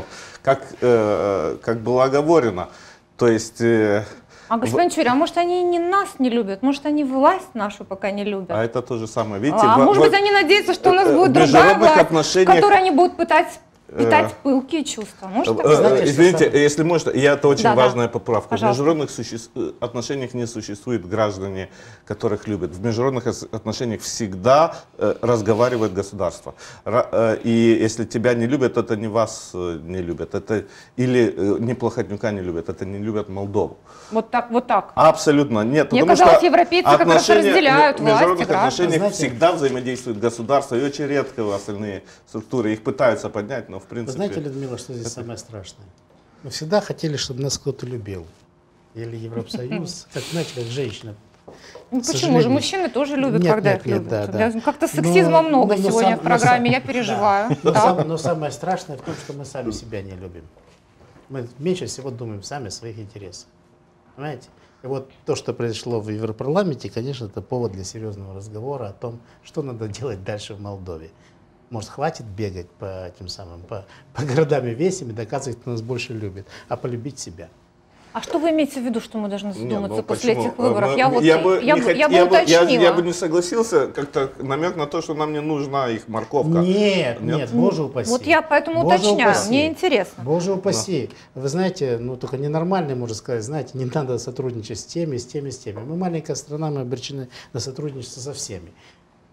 [SPEAKER 2] как было оговорено. То есть...
[SPEAKER 1] А господин Чурин, а может они не нас не любят, может они власть нашу пока не любят?
[SPEAKER 2] А это то же самое. Видите,
[SPEAKER 1] Может быть, они надеются, что у нас будет
[SPEAKER 2] в
[SPEAKER 1] другая
[SPEAKER 2] международных
[SPEAKER 1] власть, в
[SPEAKER 2] отношениях-
[SPEAKER 1] которой они будут питать пылкие чувства. Может такое?
[SPEAKER 3] Знаете, что
[SPEAKER 2] Извините,
[SPEAKER 3] самое-
[SPEAKER 2] если можно, это очень
[SPEAKER 1] Да, да.
[SPEAKER 2] важная поправка.
[SPEAKER 1] Пожалуйста.
[SPEAKER 2] В международных отношениях не существует граждане, которых любят. В международных отношениях всегда разговаривает государство. И если тебя не любят, это не вас не любят. Это или не Плохотнюка не любят, это не любят Молдову.
[SPEAKER 1] Вот так, вот так.
[SPEAKER 2] Абсолютно нет.
[SPEAKER 1] Мне
[SPEAKER 2] Потому
[SPEAKER 1] казалось,
[SPEAKER 2] что
[SPEAKER 1] европейцы как раз
[SPEAKER 2] отношения
[SPEAKER 1] разделяют
[SPEAKER 2] в
[SPEAKER 1] власть и
[SPEAKER 2] международных
[SPEAKER 1] граждан.
[SPEAKER 2] отношениях
[SPEAKER 3] Знаете-
[SPEAKER 2] всегда взаимодействует государство, и очень редко остальные структуры их пытаются поднять, но в
[SPEAKER 3] Вы
[SPEAKER 2] принципе...
[SPEAKER 3] знаете, Людмила, что здесь самое страшное? Мы всегда хотели, чтобы нас кто-то любил. Или Европсоюз, как, знаете, как женщина.
[SPEAKER 1] Ну,
[SPEAKER 3] К
[SPEAKER 1] почему же?
[SPEAKER 3] сожалению.
[SPEAKER 1] Мужчины тоже любят,
[SPEAKER 3] Нет,
[SPEAKER 1] когда
[SPEAKER 3] нет,
[SPEAKER 1] их
[SPEAKER 3] нет,
[SPEAKER 1] любят.
[SPEAKER 3] да, да.
[SPEAKER 1] Как-то сексизма
[SPEAKER 3] Но-
[SPEAKER 1] много
[SPEAKER 3] но
[SPEAKER 1] сегодня
[SPEAKER 3] сам-
[SPEAKER 1] в
[SPEAKER 3] но
[SPEAKER 1] программе,
[SPEAKER 3] сам-
[SPEAKER 1] я переживаю.
[SPEAKER 3] Но,
[SPEAKER 1] Да.
[SPEAKER 3] но самое страшное в том, что мы сами себя не любим. Мы меньше всего думаем сами о своих интересах. Понимаете? И вот то, что произошло в Европарламенте, конечно, это повод для серьезного разговора о том, что надо делать дальше в Молдове. Может, хватит бегать по этим самым, по городам и весям и доказывать, кто нас больше любит, а полюбить себя.
[SPEAKER 1] А что вы имеете в виду, что мы должны
[SPEAKER 2] Не,
[SPEAKER 1] задуматься
[SPEAKER 2] ну
[SPEAKER 1] после
[SPEAKER 2] почему?
[SPEAKER 1] этих выборов?
[SPEAKER 2] Мы-
[SPEAKER 1] Я бы уточнила.
[SPEAKER 2] я бы не согласился, как-то намек на то, что нам не нужна их морковка.
[SPEAKER 3] Нет,
[SPEAKER 2] Нет?
[SPEAKER 3] нет, Боже упаси.
[SPEAKER 1] Вот я поэтому
[SPEAKER 3] Боже
[SPEAKER 1] уточняю,
[SPEAKER 3] упаси.
[SPEAKER 1] мне интересно.
[SPEAKER 3] Боже упаси. Вы знаете, ну только ненормальный, можно сказать, знаете, не надо сотрудничать с теми, с теми, с теми. Мы маленькая страна, мы обречены на сотрудничество со всеми.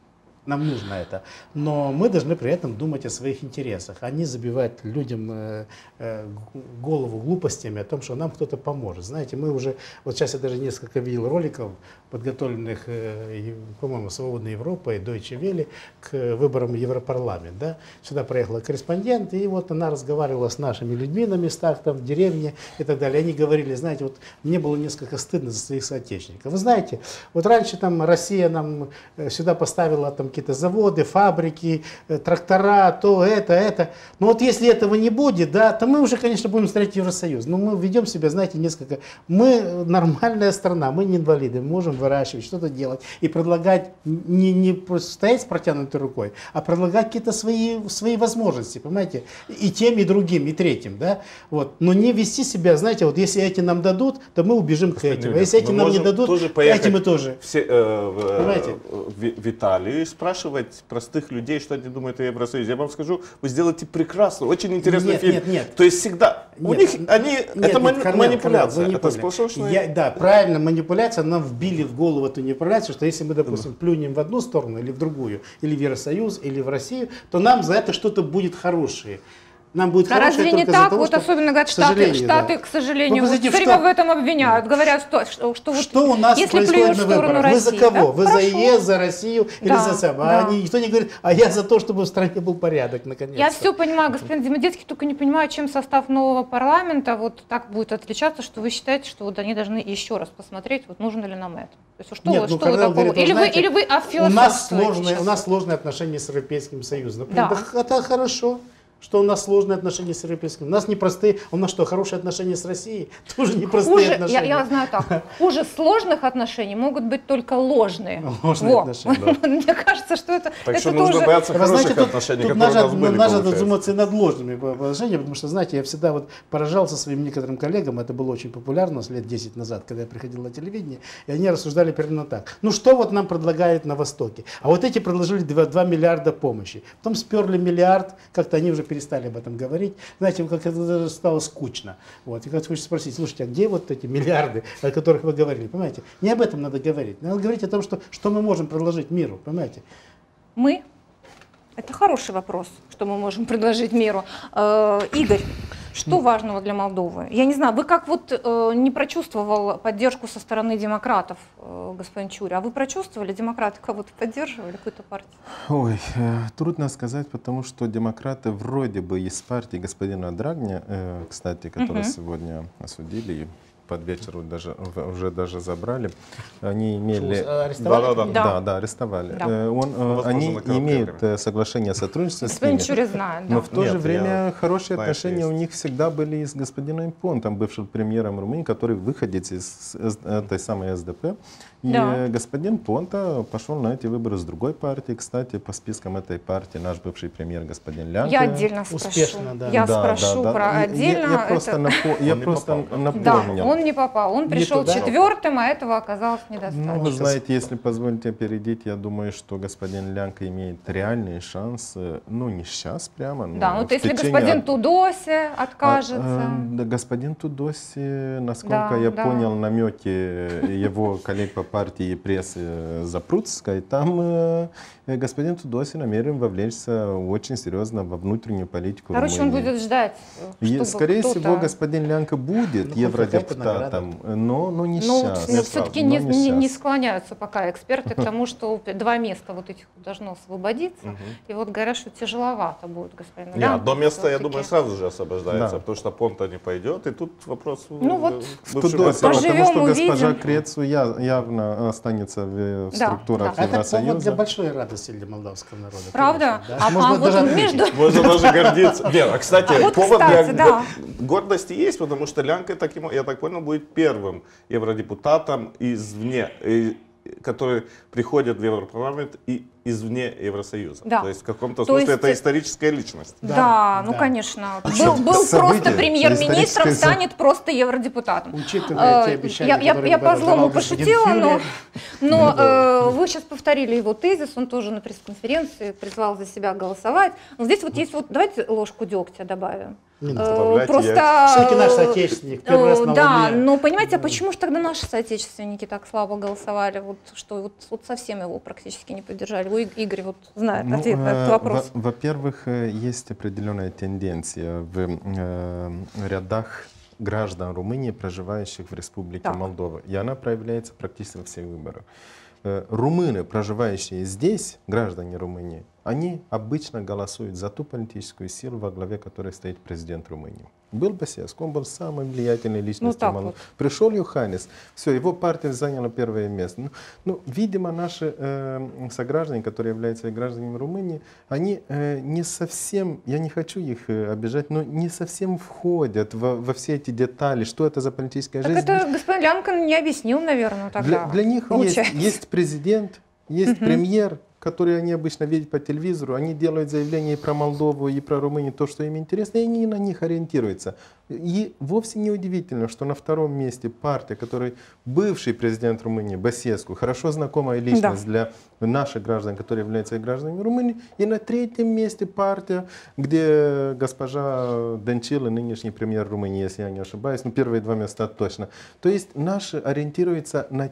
[SPEAKER 3] Нам нужно это. Но мы должны при этом думать о своих интересах, а не забивать людям голову глупостями о том, что нам кто-то поможет. Знаете, мы уже, вот сейчас я даже несколько видел роликов, подготовленных, по-моему, Свободной Европой, Deutsche Welle, к выборам в Европарламент. Да? Сюда приехала корреспондент, и вот она разговаривала с нашими людьми на местах, там, в деревне и так далее. Они говорили, знаете, вот мне было несколько стыдно за своих соотечественников. Вы знаете, вот раньше там Россия нам сюда поставила там какие-то заводы, фабрики, трактора, то это. Но вот если этого не будет, да, то мы уже, конечно, будем строить Евросоюз. Но мы ведем себя, знаете, несколько... Мы нормальная страна, мы не инвалиды, мы можем выращивать, что-то делать и предлагать, не стоять с протянутой рукой, а предлагать какие-то свои возможности, понимаете, и тем, и другим, и третьим, да, вот. Но не вести себя, знаете, вот если эти нам дадут, то мы убежим к этим, а если эти нам не дадут, эти мы тоже.
[SPEAKER 2] В Италию и спрашивать простых людей, что они думают о Евросоюзе. Я вам скажу, вы сделаете прекрасно, очень интересный фильм.
[SPEAKER 3] Нет.
[SPEAKER 2] То есть всегда у них это манипуляция, это сплошная.
[SPEAKER 3] Да, правильно, манипуляция. Нам вбили в голову эту манипуляцию, что если мы, допустим, плюнем в одну сторону или в другую, или в Евросоюз, или в Россию, то нам за это что-то будет хорошее. Нам будет
[SPEAKER 1] а разве не так? Вот особенно говорят, Штаты, к сожалению, все время в этом обвиняют. Говорят,
[SPEAKER 3] что у нас происходит на выборах? Вы за кого? Вы за ЕС, за Россию или за себя? Никто не говорит, а я за то, чтобы в стране был порядок, наконец-то.
[SPEAKER 1] Я все понимаю, господин Демидецкий, только не понимаю, чем состав нового парламента вот так будет отличаться, что вы считаете, что вот они должны еще раз посмотреть, вот нужно ли нам это. То есть, что вы такого? Или вы философствуете?
[SPEAKER 3] У нас сложные отношения с Европейским Союзом. Это хорошо. Что у нас сложные отношения с Европейским. У нас непростые. У нас что, хорошие отношения с Россией? Тоже непростые отношения.
[SPEAKER 1] Я знаю так. Хуже сложных отношений могут быть только ложные.
[SPEAKER 3] Ложные отношения.
[SPEAKER 1] Мне кажется, что это
[SPEAKER 2] так что нужно бояться хороших отношений, которые у нас были.
[SPEAKER 3] Надо задуматься и над ложными отношениями, потому что, знаете, я всегда вот поражался своим некоторым коллегам, это было очень популярно лет 10 назад, когда я приходил на телевидение, и они рассуждали примерно так. Ну что вот нам предлагают на Востоке? А вот эти предложили 2 миллиарда помощи. Потом сперли миллиард, как-то они уже перестали об этом говорить. Знаете, как это даже стало скучно. Вот. И как хочется спросить, слушайте, а где вот эти миллиарды, о которых вы говорили? Понимаете? Не об этом надо говорить. Надо говорить о том, что мы можем предложить миру. Понимаете?
[SPEAKER 1] Мы? Это хороший вопрос, что мы можем предложить миру. Игорь, что важного для Молдовы? Я не знаю, вы как вот не прочувствовал поддержку со стороны демократов, господин Чуря, а вы прочувствовали, демократы кого-то поддерживали, какую-то партию?
[SPEAKER 4] Ой, трудно сказать, потому что демократы вроде бы из партии господина Драгни, кстати, который сегодня осудили, под вечер уже даже забрали. Они имели...
[SPEAKER 3] Арестовали?
[SPEAKER 4] Да, арестовали.
[SPEAKER 1] Да.
[SPEAKER 4] Они имеют соглашение о сотрудничестве с ними.
[SPEAKER 1] Знает, да.
[SPEAKER 4] Но в то же время хорошие отношения у них всегда были и с господином Понтом, бывшим премьером Румынии, который выходит из этой самой СДП. И господин Понта пошел на эти выборы с другой партии. Кстати, по спискам этой партии наш бывший премьер господин Лянка.
[SPEAKER 1] Я отдельно спрошу.
[SPEAKER 3] Успешно, да.
[SPEAKER 1] Я спрошу про отдельно.
[SPEAKER 4] Я просто напомнил.
[SPEAKER 1] Да, он не попал. Он пришел четвертым, а этого оказалось недостаточно.
[SPEAKER 4] Ну, вы знаете, если позволите опередить, я думаю, что господин Лянка имеет реальные шансы, ну, не сейчас прямо.
[SPEAKER 1] Да, вот если господин Тудоси откажется.
[SPEAKER 4] Да, господин Тудоси, насколько я понял, намеки его коллег по партии и прессы Запрудской, там господин Тудоси намерен вовлечься очень серьезно во внутреннюю политику
[SPEAKER 1] Короче,
[SPEAKER 4] Румынии.
[SPEAKER 1] он будет ждать, чтобы
[SPEAKER 4] скорее всего, господин Лянка будет евродепутатом, но не сейчас.
[SPEAKER 1] Но все-таки не склоняются пока эксперты к тому, что 2 места вот этих должно освободиться. И вот говорят, что тяжеловато будет господин Лянка.
[SPEAKER 2] Одно место, я думаю, сразу же освобождается, потому что Понта не пойдет, и тут вопрос...
[SPEAKER 1] Ну вот,
[SPEAKER 4] потому что госпожа Крецу явно останется в структурах Евросоюза.
[SPEAKER 3] Это повод для большой радости для молдавского народа.
[SPEAKER 1] Правда?
[SPEAKER 3] Конечно, да.
[SPEAKER 2] Можно даже гордиться. Нет, кстати, повод для гордости есть, потому что Лянка, я так понял, будет первым евродепутатом извне, который приходит в Европарламент и извне Евросоюза.
[SPEAKER 1] Да.
[SPEAKER 2] То есть в каком-то смысле это историческая личность.
[SPEAKER 1] Да, ну конечно. Был просто премьер-министром, станет просто евродепутатом.
[SPEAKER 3] Учитывая те обещания,
[SPEAKER 1] я по злому пошутила, но вы сейчас повторили его тезис, он тоже на пресс-конференции призвал за себя голосовать. Но здесь вот есть, давайте ложку дегтя добавим.
[SPEAKER 3] Просто все-таки наш соотечественник, первый раз на
[SPEAKER 1] да,
[SPEAKER 3] Луне.
[SPEAKER 1] но понимаете, а почему же тогда наши соотечественники так слабо голосовали, вот совсем его практически не поддержали? думаю, Игорь вот знает
[SPEAKER 4] Ну,
[SPEAKER 1] ответ на этот вопрос.
[SPEAKER 4] Во-первых, есть определенная тенденция в рядах граждан Румынии, проживающих в Республике
[SPEAKER 1] Так.
[SPEAKER 4] Молдова. И она проявляется практически во всех выборах. Румыны, проживающие здесь, граждане Румынии, они обычно голосуют за ту политическую силу, во главе которой стоит президент Румынии. Был Басеску, он был самой влиятельной личностью.
[SPEAKER 1] так вот.
[SPEAKER 4] Пришел Юханис, все, его партия заняла первое место. Ну, видимо, наши сограждане, которые являются гражданами Румынии, они не совсем, я не хочу их обижать, но не совсем входят во все эти детали, что это за политическая
[SPEAKER 1] Так
[SPEAKER 4] жизнь.
[SPEAKER 1] это господин Лянкин не объяснил, наверное, тогда.
[SPEAKER 4] Для них есть президент, есть премьер, которые они обычно видят по телевизору, они делают заявления и про Молдову, и про Румынию, то, что им интересно, и они на них ориентируются. И вовсе не удивительно, что на втором месте партия, которой бывший президент Румынии Басеску, хорошо знакомая личность для наших граждан, которые являются гражданами Румынии, и на третьем месте партия, где госпожа Данчила, нынешний премьер Румынии, если я не ошибаюсь, первые два места точно. То есть наши ориентируются на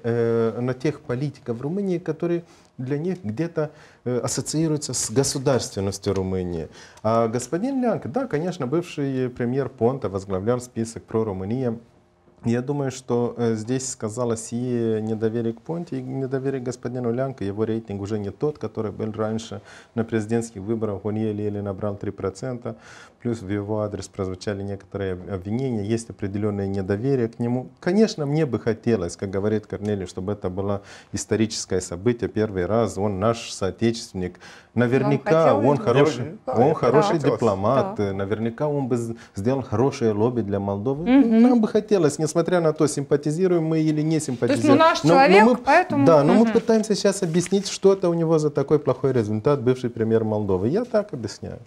[SPEAKER 4] тех политиков в Румынии, которые для них где-то ассоциируется с государственностью Румынии. А господин Лянка, да, конечно, бывший премьер Понта возглавлял список про Румынию. Я думаю, что здесь сказалось и недоверие к Понте, и недоверие к господину Лянко. Его рейтинг уже не тот, который был раньше на президентских выборах. Он еле-еле набрал 3%. Плюс в его адрес прозвучали некоторые обвинения. Есть определенное недоверие к нему. Конечно, мне бы хотелось, как говорит Корнелий, чтобы это было историческое событие. Первый раз он наш соотечественник. Наверняка он хороший дипломат. Наверняка он бы сделал хорошее лобби для Молдовы. Нам бы хотелось, несмотря на то, симпатизируем мы или не симпатизируем.
[SPEAKER 1] То есть, наш человек, поэтому...
[SPEAKER 4] Да, но мы пытаемся сейчас объяснить, что это у него за такой плохой результат, бывший премьер Молдовы. Я так объясняю.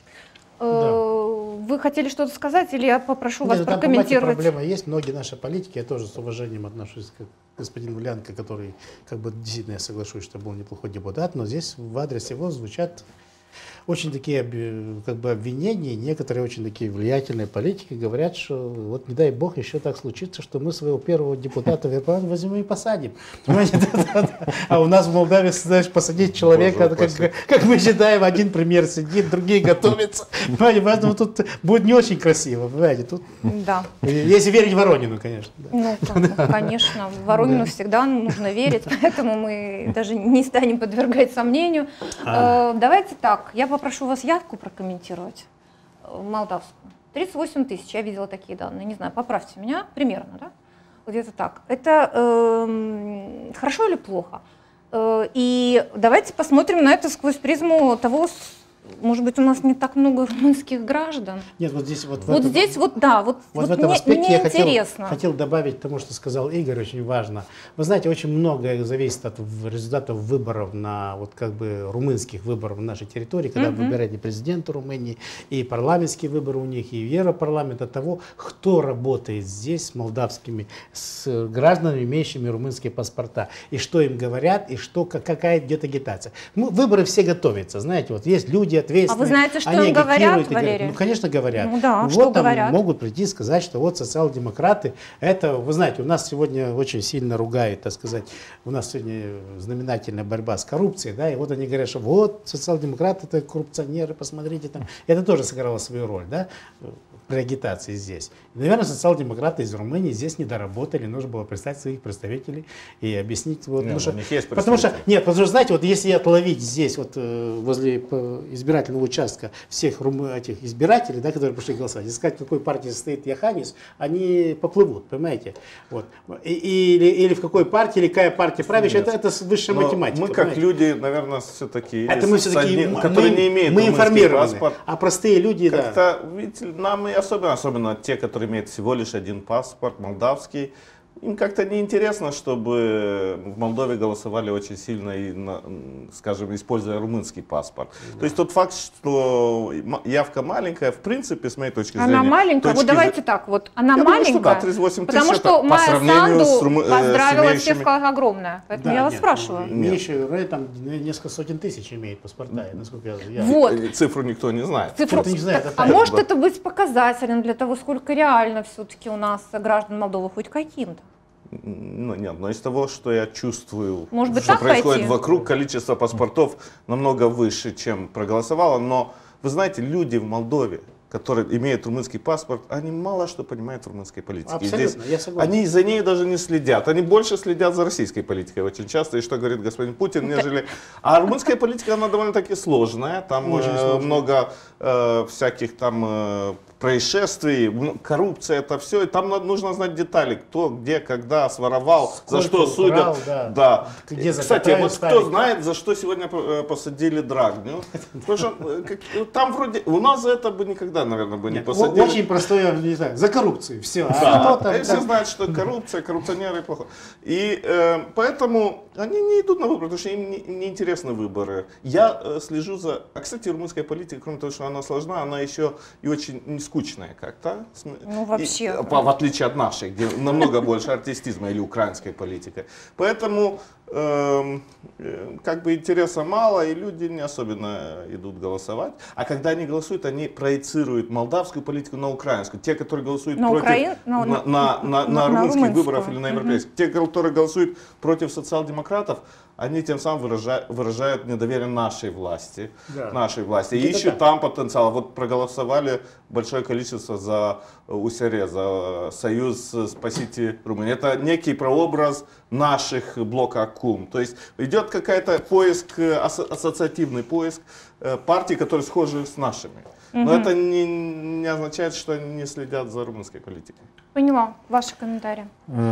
[SPEAKER 1] Вы хотели что-то сказать, или я попрошу вас прокомментировать?
[SPEAKER 3] Проблема есть. Многие наши политики, я тоже с уважением отношусь к господину Лянко, который, как бы, действительно, я соглашусь, что был неплохой депутат, но здесь в адрес его звучат очень такие, как бы, обвинения. Некоторые очень такие влиятельные политики говорят, что вот не дай бог еще так случится, что мы своего первого депутата возьмем и посадим. А у нас в Молдавии, знаешь, посадить человека, как мы считаем, один премьер сидит, другие готовятся. Поэтому тут будет не очень красиво. Понимаете? Тут, если верить Воронину, конечно.
[SPEAKER 1] Ну, конечно, Воронину всегда нужно верить, поэтому мы даже не станем подвергать сомнению. Давайте так, я попрошу вас явку прокомментировать, молдавскую. 38 тысяч, я видела такие данные, не знаю, поправьте меня, примерно, да? Где-то так. Это хорошо или плохо? И давайте посмотрим на это сквозь призму того, может быть, у нас не так много румынских граждан.
[SPEAKER 3] Нет, вот здесь вот
[SPEAKER 1] в этом аспекте
[SPEAKER 3] я хотел добавить к тому, что сказал Игорь, очень важно. Вы знаете, очень многое зависит от результатов выборов на вот как бы румынских выборов в нашей территории, когда выбирают и президента Румынии, и парламентские выборы у них, и Европарламент, от того, кто работает здесь с молдавскими, с гражданами, имеющими румынские паспорта, и что им говорят, и что, какая идет агитация. Выборы все готовятся, знаете, вот есть люди ответственные.
[SPEAKER 1] А вы знаете, что им говорят, Валерий?
[SPEAKER 3] Ну, конечно, говорят.
[SPEAKER 1] Ну, да,
[SPEAKER 3] вот
[SPEAKER 1] что
[SPEAKER 3] там
[SPEAKER 1] говорят?
[SPEAKER 3] Могут прийти и сказать, что вот социал-демократы, это, вы знаете, у нас сегодня очень сильно ругают, так сказать, у нас сегодня знаменательная борьба с коррупцией, да, и вот они говорят, что вот социал-демократы это коррупционеры, посмотрите там. Это тоже сыграло свою роль, да, при агитации здесь. И, наверное, социал-демократы из Румынии здесь не доработали, нужно было представить своих представителей и объяснить. Вот, потому что, знаете, вот если отловить здесь, вот возле избирательного участка всех этих избирателей, да, которые пришли голосовать, искать, в какой партии состоит Яханис, они поплывут, понимаете? Вот. Или в какой партии, или какая партия правящая, это высшая математика.
[SPEAKER 2] Мы как люди, наверное, все-таки,
[SPEAKER 3] которые
[SPEAKER 2] не имеют
[SPEAKER 3] румынский паспорт, а простые люди,
[SPEAKER 2] да. Ведь нам и особенно те, которые имеют всего лишь один паспорт, молдавский, им как-то неинтересно, чтобы в Молдове голосовали очень сильно, и, скажем, используя румынский паспорт. Да. То есть тот факт, что явка маленькая, в принципе, с моей точки зрения...
[SPEAKER 1] Она маленькая, вот давайте так, вот она маленькая,
[SPEAKER 2] думаю, что, да, 38
[SPEAKER 1] потому что Майя Санду поздравила всех как огромная. Поэтому да, я вас спрашиваю.
[SPEAKER 3] Меньше, там несколько сотен тысяч имеет паспорта, насколько я...
[SPEAKER 1] Вот.
[SPEAKER 2] Цифру никто не знает.
[SPEAKER 3] Цифру не знает,
[SPEAKER 1] а может это быть показателем для того, сколько реально все-таки у нас граждан Молдовы хоть каким-то?
[SPEAKER 2] Ну, нет, но из того, что я чувствую,
[SPEAKER 1] Может быть,
[SPEAKER 2] что
[SPEAKER 1] так
[SPEAKER 2] происходит
[SPEAKER 1] пойти?
[SPEAKER 2] вокруг, количество паспортов намного выше, чем проголосовало. Но, вы знаете, люди в Молдове, которые имеют румынский паспорт, они мало что понимают в румынской политике. И
[SPEAKER 3] Абсолютно, я согласен.
[SPEAKER 2] они за ней даже не следят. Они больше следят за российской политикой очень часто, и что говорит господин Путин, нежели... А румынская политика, она довольно-таки сложная. Там
[SPEAKER 3] Очень сложная.
[SPEAKER 2] много всяких там происшествий, коррупция, это все. И там нужно знать детали, кто, где, когда своровал, за что
[SPEAKER 3] Сколько украл,
[SPEAKER 2] судят.
[SPEAKER 3] да. Где
[SPEAKER 2] Кстати,
[SPEAKER 3] запятая
[SPEAKER 2] вот
[SPEAKER 3] ставить.
[SPEAKER 2] кто знает, за что сегодня посадили Драгню? Потому что там вроде... У нас за это бы никогда, наверное, бы не
[SPEAKER 3] Нет,
[SPEAKER 2] посадили.
[SPEAKER 3] очень простое, не знаю, за коррупцию, все.
[SPEAKER 2] Да, и все знают, что коррупция, коррупционеры плохо. И поэтому они не идут на выборы, потому что им не интересны выборы. Я слежу за... А, кстати, румынская политика, кроме того, что она сложна, она еще и очень не скучная как-то.
[SPEAKER 1] Ну, вообще.
[SPEAKER 2] И, в отличие от нашей, где намного больше артистизма или украинской политики. Поэтому как бы интереса мало, и люди не особенно идут голосовать. А когда они голосуют, они проецируют молдавскую политику на украинскую. Те, которые голосуют
[SPEAKER 1] На
[SPEAKER 2] против
[SPEAKER 1] на
[SPEAKER 2] румынских
[SPEAKER 1] румынскую.
[SPEAKER 2] выборов или на европейских. Те, которые голосуют против социал-демократов, они тем самым выражают недоверие нашей власти.
[SPEAKER 3] Да.
[SPEAKER 2] Нашей власти. И
[SPEAKER 3] Это
[SPEAKER 2] ищут
[SPEAKER 3] так.
[SPEAKER 2] там потенциал. Вот проголосовали большое количество за УСР, за Союз «Спасите Румынию». Это некий прообраз наших блока КУМ. То есть идет какой-то поиск, ассоциативный поиск партий, которые схожи с нашими. Но это не означает, что они не следят за румынской политикой.
[SPEAKER 1] Поняла. Ваши комментарии.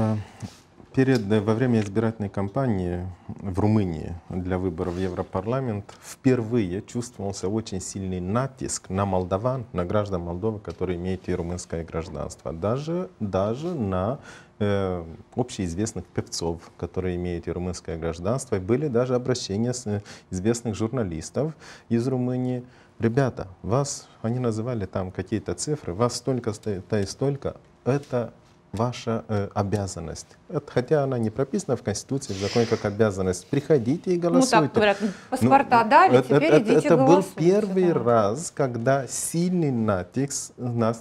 [SPEAKER 4] Во время избирательной кампании в Румынии для выборов в Европарламент впервые чувствовался очень сильный натиск на молдаван, на граждан Молдовы, которые имеют и румынское гражданство. Даже на общеизвестных певцов, которые имеют и румынское гражданство. И были даже обращения с известных журналистов из Румынии. Ребята, вас, они называли там какие-то цифры, вас столько-то и столько, это ваша обязанность. Хотя она не прописана в Конституции, в законе как обязанность. Приходите и голосуйте.
[SPEAKER 1] Ну так говорят, паспорта дали, теперь идите
[SPEAKER 4] это был
[SPEAKER 1] голосуйте.
[SPEAKER 4] первый
[SPEAKER 1] Да.
[SPEAKER 4] раз, когда сильный натиск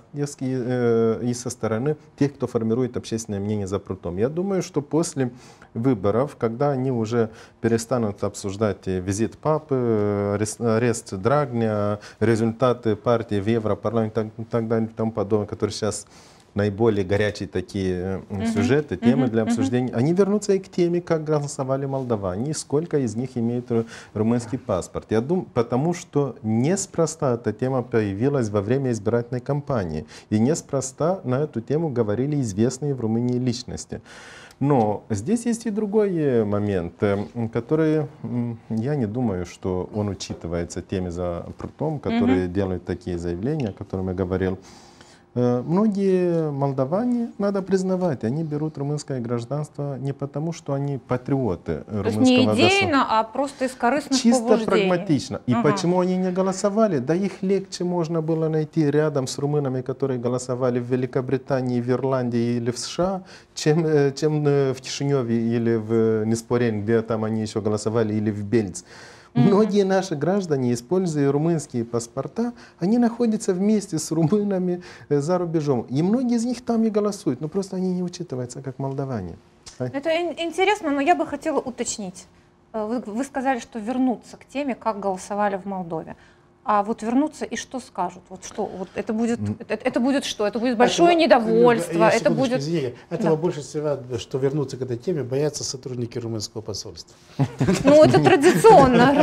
[SPEAKER 4] и со стороны тех, кто формирует общественное мнение за прутом. Я думаю, что после выборов, когда они уже перестанут обсуждать визит папы, арест Драгня, результаты партии в Европарламенте и так далее и тому подобное, которые сейчас наиболее горячие такие сюжеты, темы для обсуждения, они вернутся и к теме, как голосовали молдаване, и сколько из них имеют румынский паспорт. Я думаю, потому что неспроста эта тема появилась во время избирательной кампании, и неспроста на эту тему говорили известные в Румынии личности. Но здесь есть и другой момент, который, я не думаю, что он учитывается теми за прутом, которые делают такие заявления, о которых я говорил. Многие молдаване, надо признавать, они берут румынское гражданство не потому, что они патриоты
[SPEAKER 1] То есть
[SPEAKER 4] румынского
[SPEAKER 1] не
[SPEAKER 4] государства.
[SPEAKER 1] идейно, а просто из корыстных
[SPEAKER 4] Чисто
[SPEAKER 1] побуждений.
[SPEAKER 4] прагматично. И почему они не голосовали? Да их легче можно было найти рядом с румынами, которые голосовали в Великобритании, в Ирландии или в США, чем в Кишиневе или в Неспорен, где там они еще голосовали, или в Бельц. Многие наши граждане, используя румынские паспорта, они находятся вместе с румынами за рубежом. И многие из них там и голосуют, но просто они не учитываются как молдаване.
[SPEAKER 1] Это интересно, но я бы хотела уточнить. Вы сказали, что вернуться к теме, как голосовали в Молдове. А вот вернуться и что скажут? Вот что? Вот это будет что? Это будет большое недовольство. Это будет.
[SPEAKER 3] Извините, этого больше всего, что вернуться к этой теме, боятся сотрудники румынского посольства.
[SPEAKER 1] Ну, это традиционно.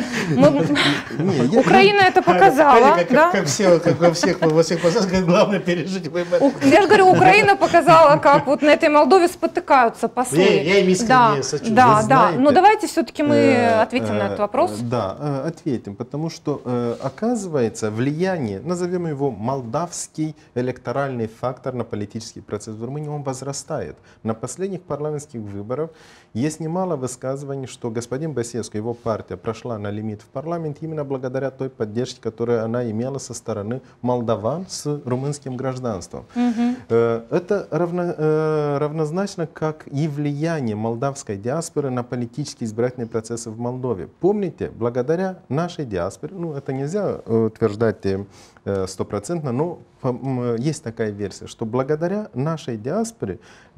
[SPEAKER 1] Украина это показала.
[SPEAKER 3] Как во всех посольствах, главное пережить выборы.
[SPEAKER 1] Я же говорю, Украина показала, как вот на этой Молдове спотыкаются послы.
[SPEAKER 3] Я им искренне сочувствую.
[SPEAKER 1] Да. Но давайте все-таки мы ответим на этот вопрос.
[SPEAKER 4] Да, ответим, потому что оказывается влияние, назовем его молдавский электоральный фактор на политический процесс в Румынии, он возрастает. На последних парламентских выборах есть немало высказываний, что господин Басеску, его партия прошла на лимит в парламент именно благодаря той поддержке, которую она имела со стороны молдаван с румынским гражданством. Это равнозначно как и влияние молдавской диаспоры на политические избирательные процессы в Молдове. Помните, благодаря нашей диаспоре, это нельзя утверждать стопроцентно, но есть такая версия, что благодаря нашей диаспоре в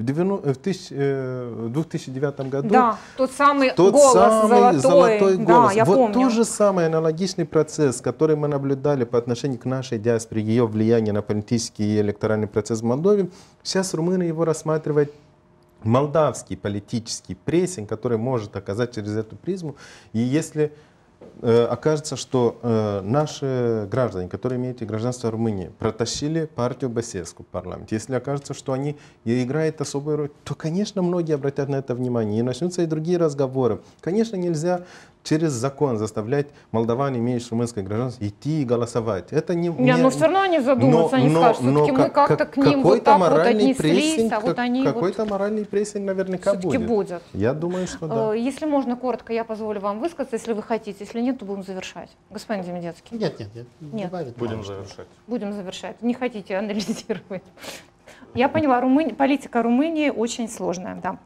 [SPEAKER 4] 2009 году
[SPEAKER 1] Да, тот самый голос золотой
[SPEAKER 4] голос.
[SPEAKER 1] Да, я
[SPEAKER 4] вот
[SPEAKER 1] помню.
[SPEAKER 4] тот же самый аналогичный процесс, который мы наблюдали по отношению к нашей диаспоре, ее влияние на политический и электоральный процесс в Молдове, сейчас румыны его рассматривают молдавский политический прессинг, который может оказать через эту призму. И если окажется, что наши граждане, которые имеют гражданство Румынии, протащили партию Басеску в парламент, если окажется, что они играют особую роль, то, конечно, многие обратят на это внимание. И начнутся и другие разговоры. Конечно, нельзя через закон заставлять молдаван, имеющих румынское гражданство, идти и голосовать. Это не...
[SPEAKER 1] но все равно они задумаются, они скажут, все-таки мы как-то к ним вот так вот отнеслись, а вот они
[SPEAKER 4] какой-то моральный прессинг наверняка
[SPEAKER 1] будет.
[SPEAKER 4] Я думаю, что да.
[SPEAKER 1] Если можно, коротко, я позволю вам высказаться, если вы хотите. Если нет, то будем завершать. Господин Демидецкий.
[SPEAKER 3] Нет.
[SPEAKER 2] Будем завершать.
[SPEAKER 1] Будем завершать. Не хотите анализировать. Я поняла, политика Румынии очень сложная, да.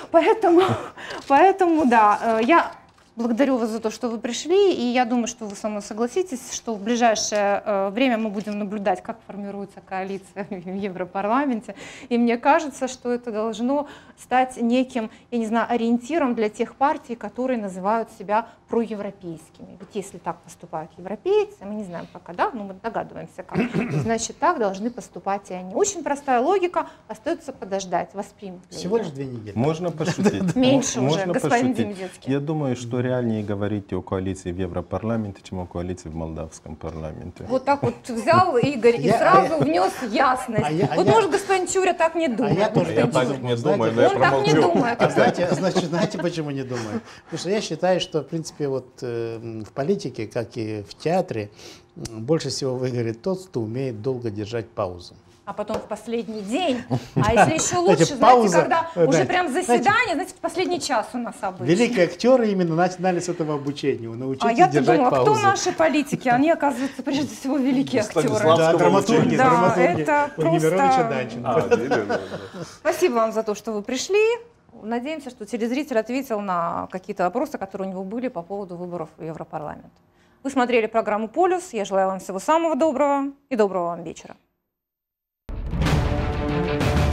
[SPEAKER 1] Поэтому да, я благодарю вас за то, что вы пришли, и я думаю, что вы со мной согласитесь, что в ближайшее время мы будем наблюдать, как формируется коалиция в Европарламенте, и мне кажется, что это должно стать неким, я не знаю, ориентиром для тех партий, которые называют себя проевропейскими. Ведь если так поступают европейцы, мы не знаем пока, да, но мы догадываемся как, значит, так должны поступать и они. Очень простая логика, остается подождать, воспримут.
[SPEAKER 3] Всего лишь 2 недели.
[SPEAKER 4] Можно пошутить?
[SPEAKER 1] Меньше уже, господин Демидецкий.
[SPEAKER 4] Я думаю, что реальнее говорить о коалиции в Европарламенте, чем о коалиции в молдавском парламенте.
[SPEAKER 1] Вот так вот взял Игорь и сразу внес ясность. Вот может господин Чуря так не думает.
[SPEAKER 2] Я так не думаю, но я
[SPEAKER 1] Он так не
[SPEAKER 2] промолчу.
[SPEAKER 1] думает.
[SPEAKER 3] Знаете, почему не думаю? Потому что я считаю, что, в принципе, вот в политике, как и в театре, больше всего выиграет тот, кто умеет долго держать паузу.
[SPEAKER 1] А потом в последний день, а если еще лучше, знаете,
[SPEAKER 3] пауза,
[SPEAKER 1] когда уже прям заседание, знаете, в последний час у нас обычно.
[SPEAKER 3] Великие актеры именно начинали с этого обучения, научились
[SPEAKER 1] А я-то
[SPEAKER 3] держать
[SPEAKER 1] думала,
[SPEAKER 3] паузу.
[SPEAKER 1] кто наши политики? Они, оказывается, прежде всего великие актеры.
[SPEAKER 3] Да, драматурги,
[SPEAKER 1] Да, это
[SPEAKER 3] у Немировича
[SPEAKER 1] просто...
[SPEAKER 3] Данченко.
[SPEAKER 1] Спасибо вам за то, что вы пришли. Надеемся, что телезритель ответил на какие-то вопросы, которые у него были по поводу выборов в Европарламент. Вы смотрели программу «Полюс». Я желаю вам всего самого доброго и доброго вам вечера.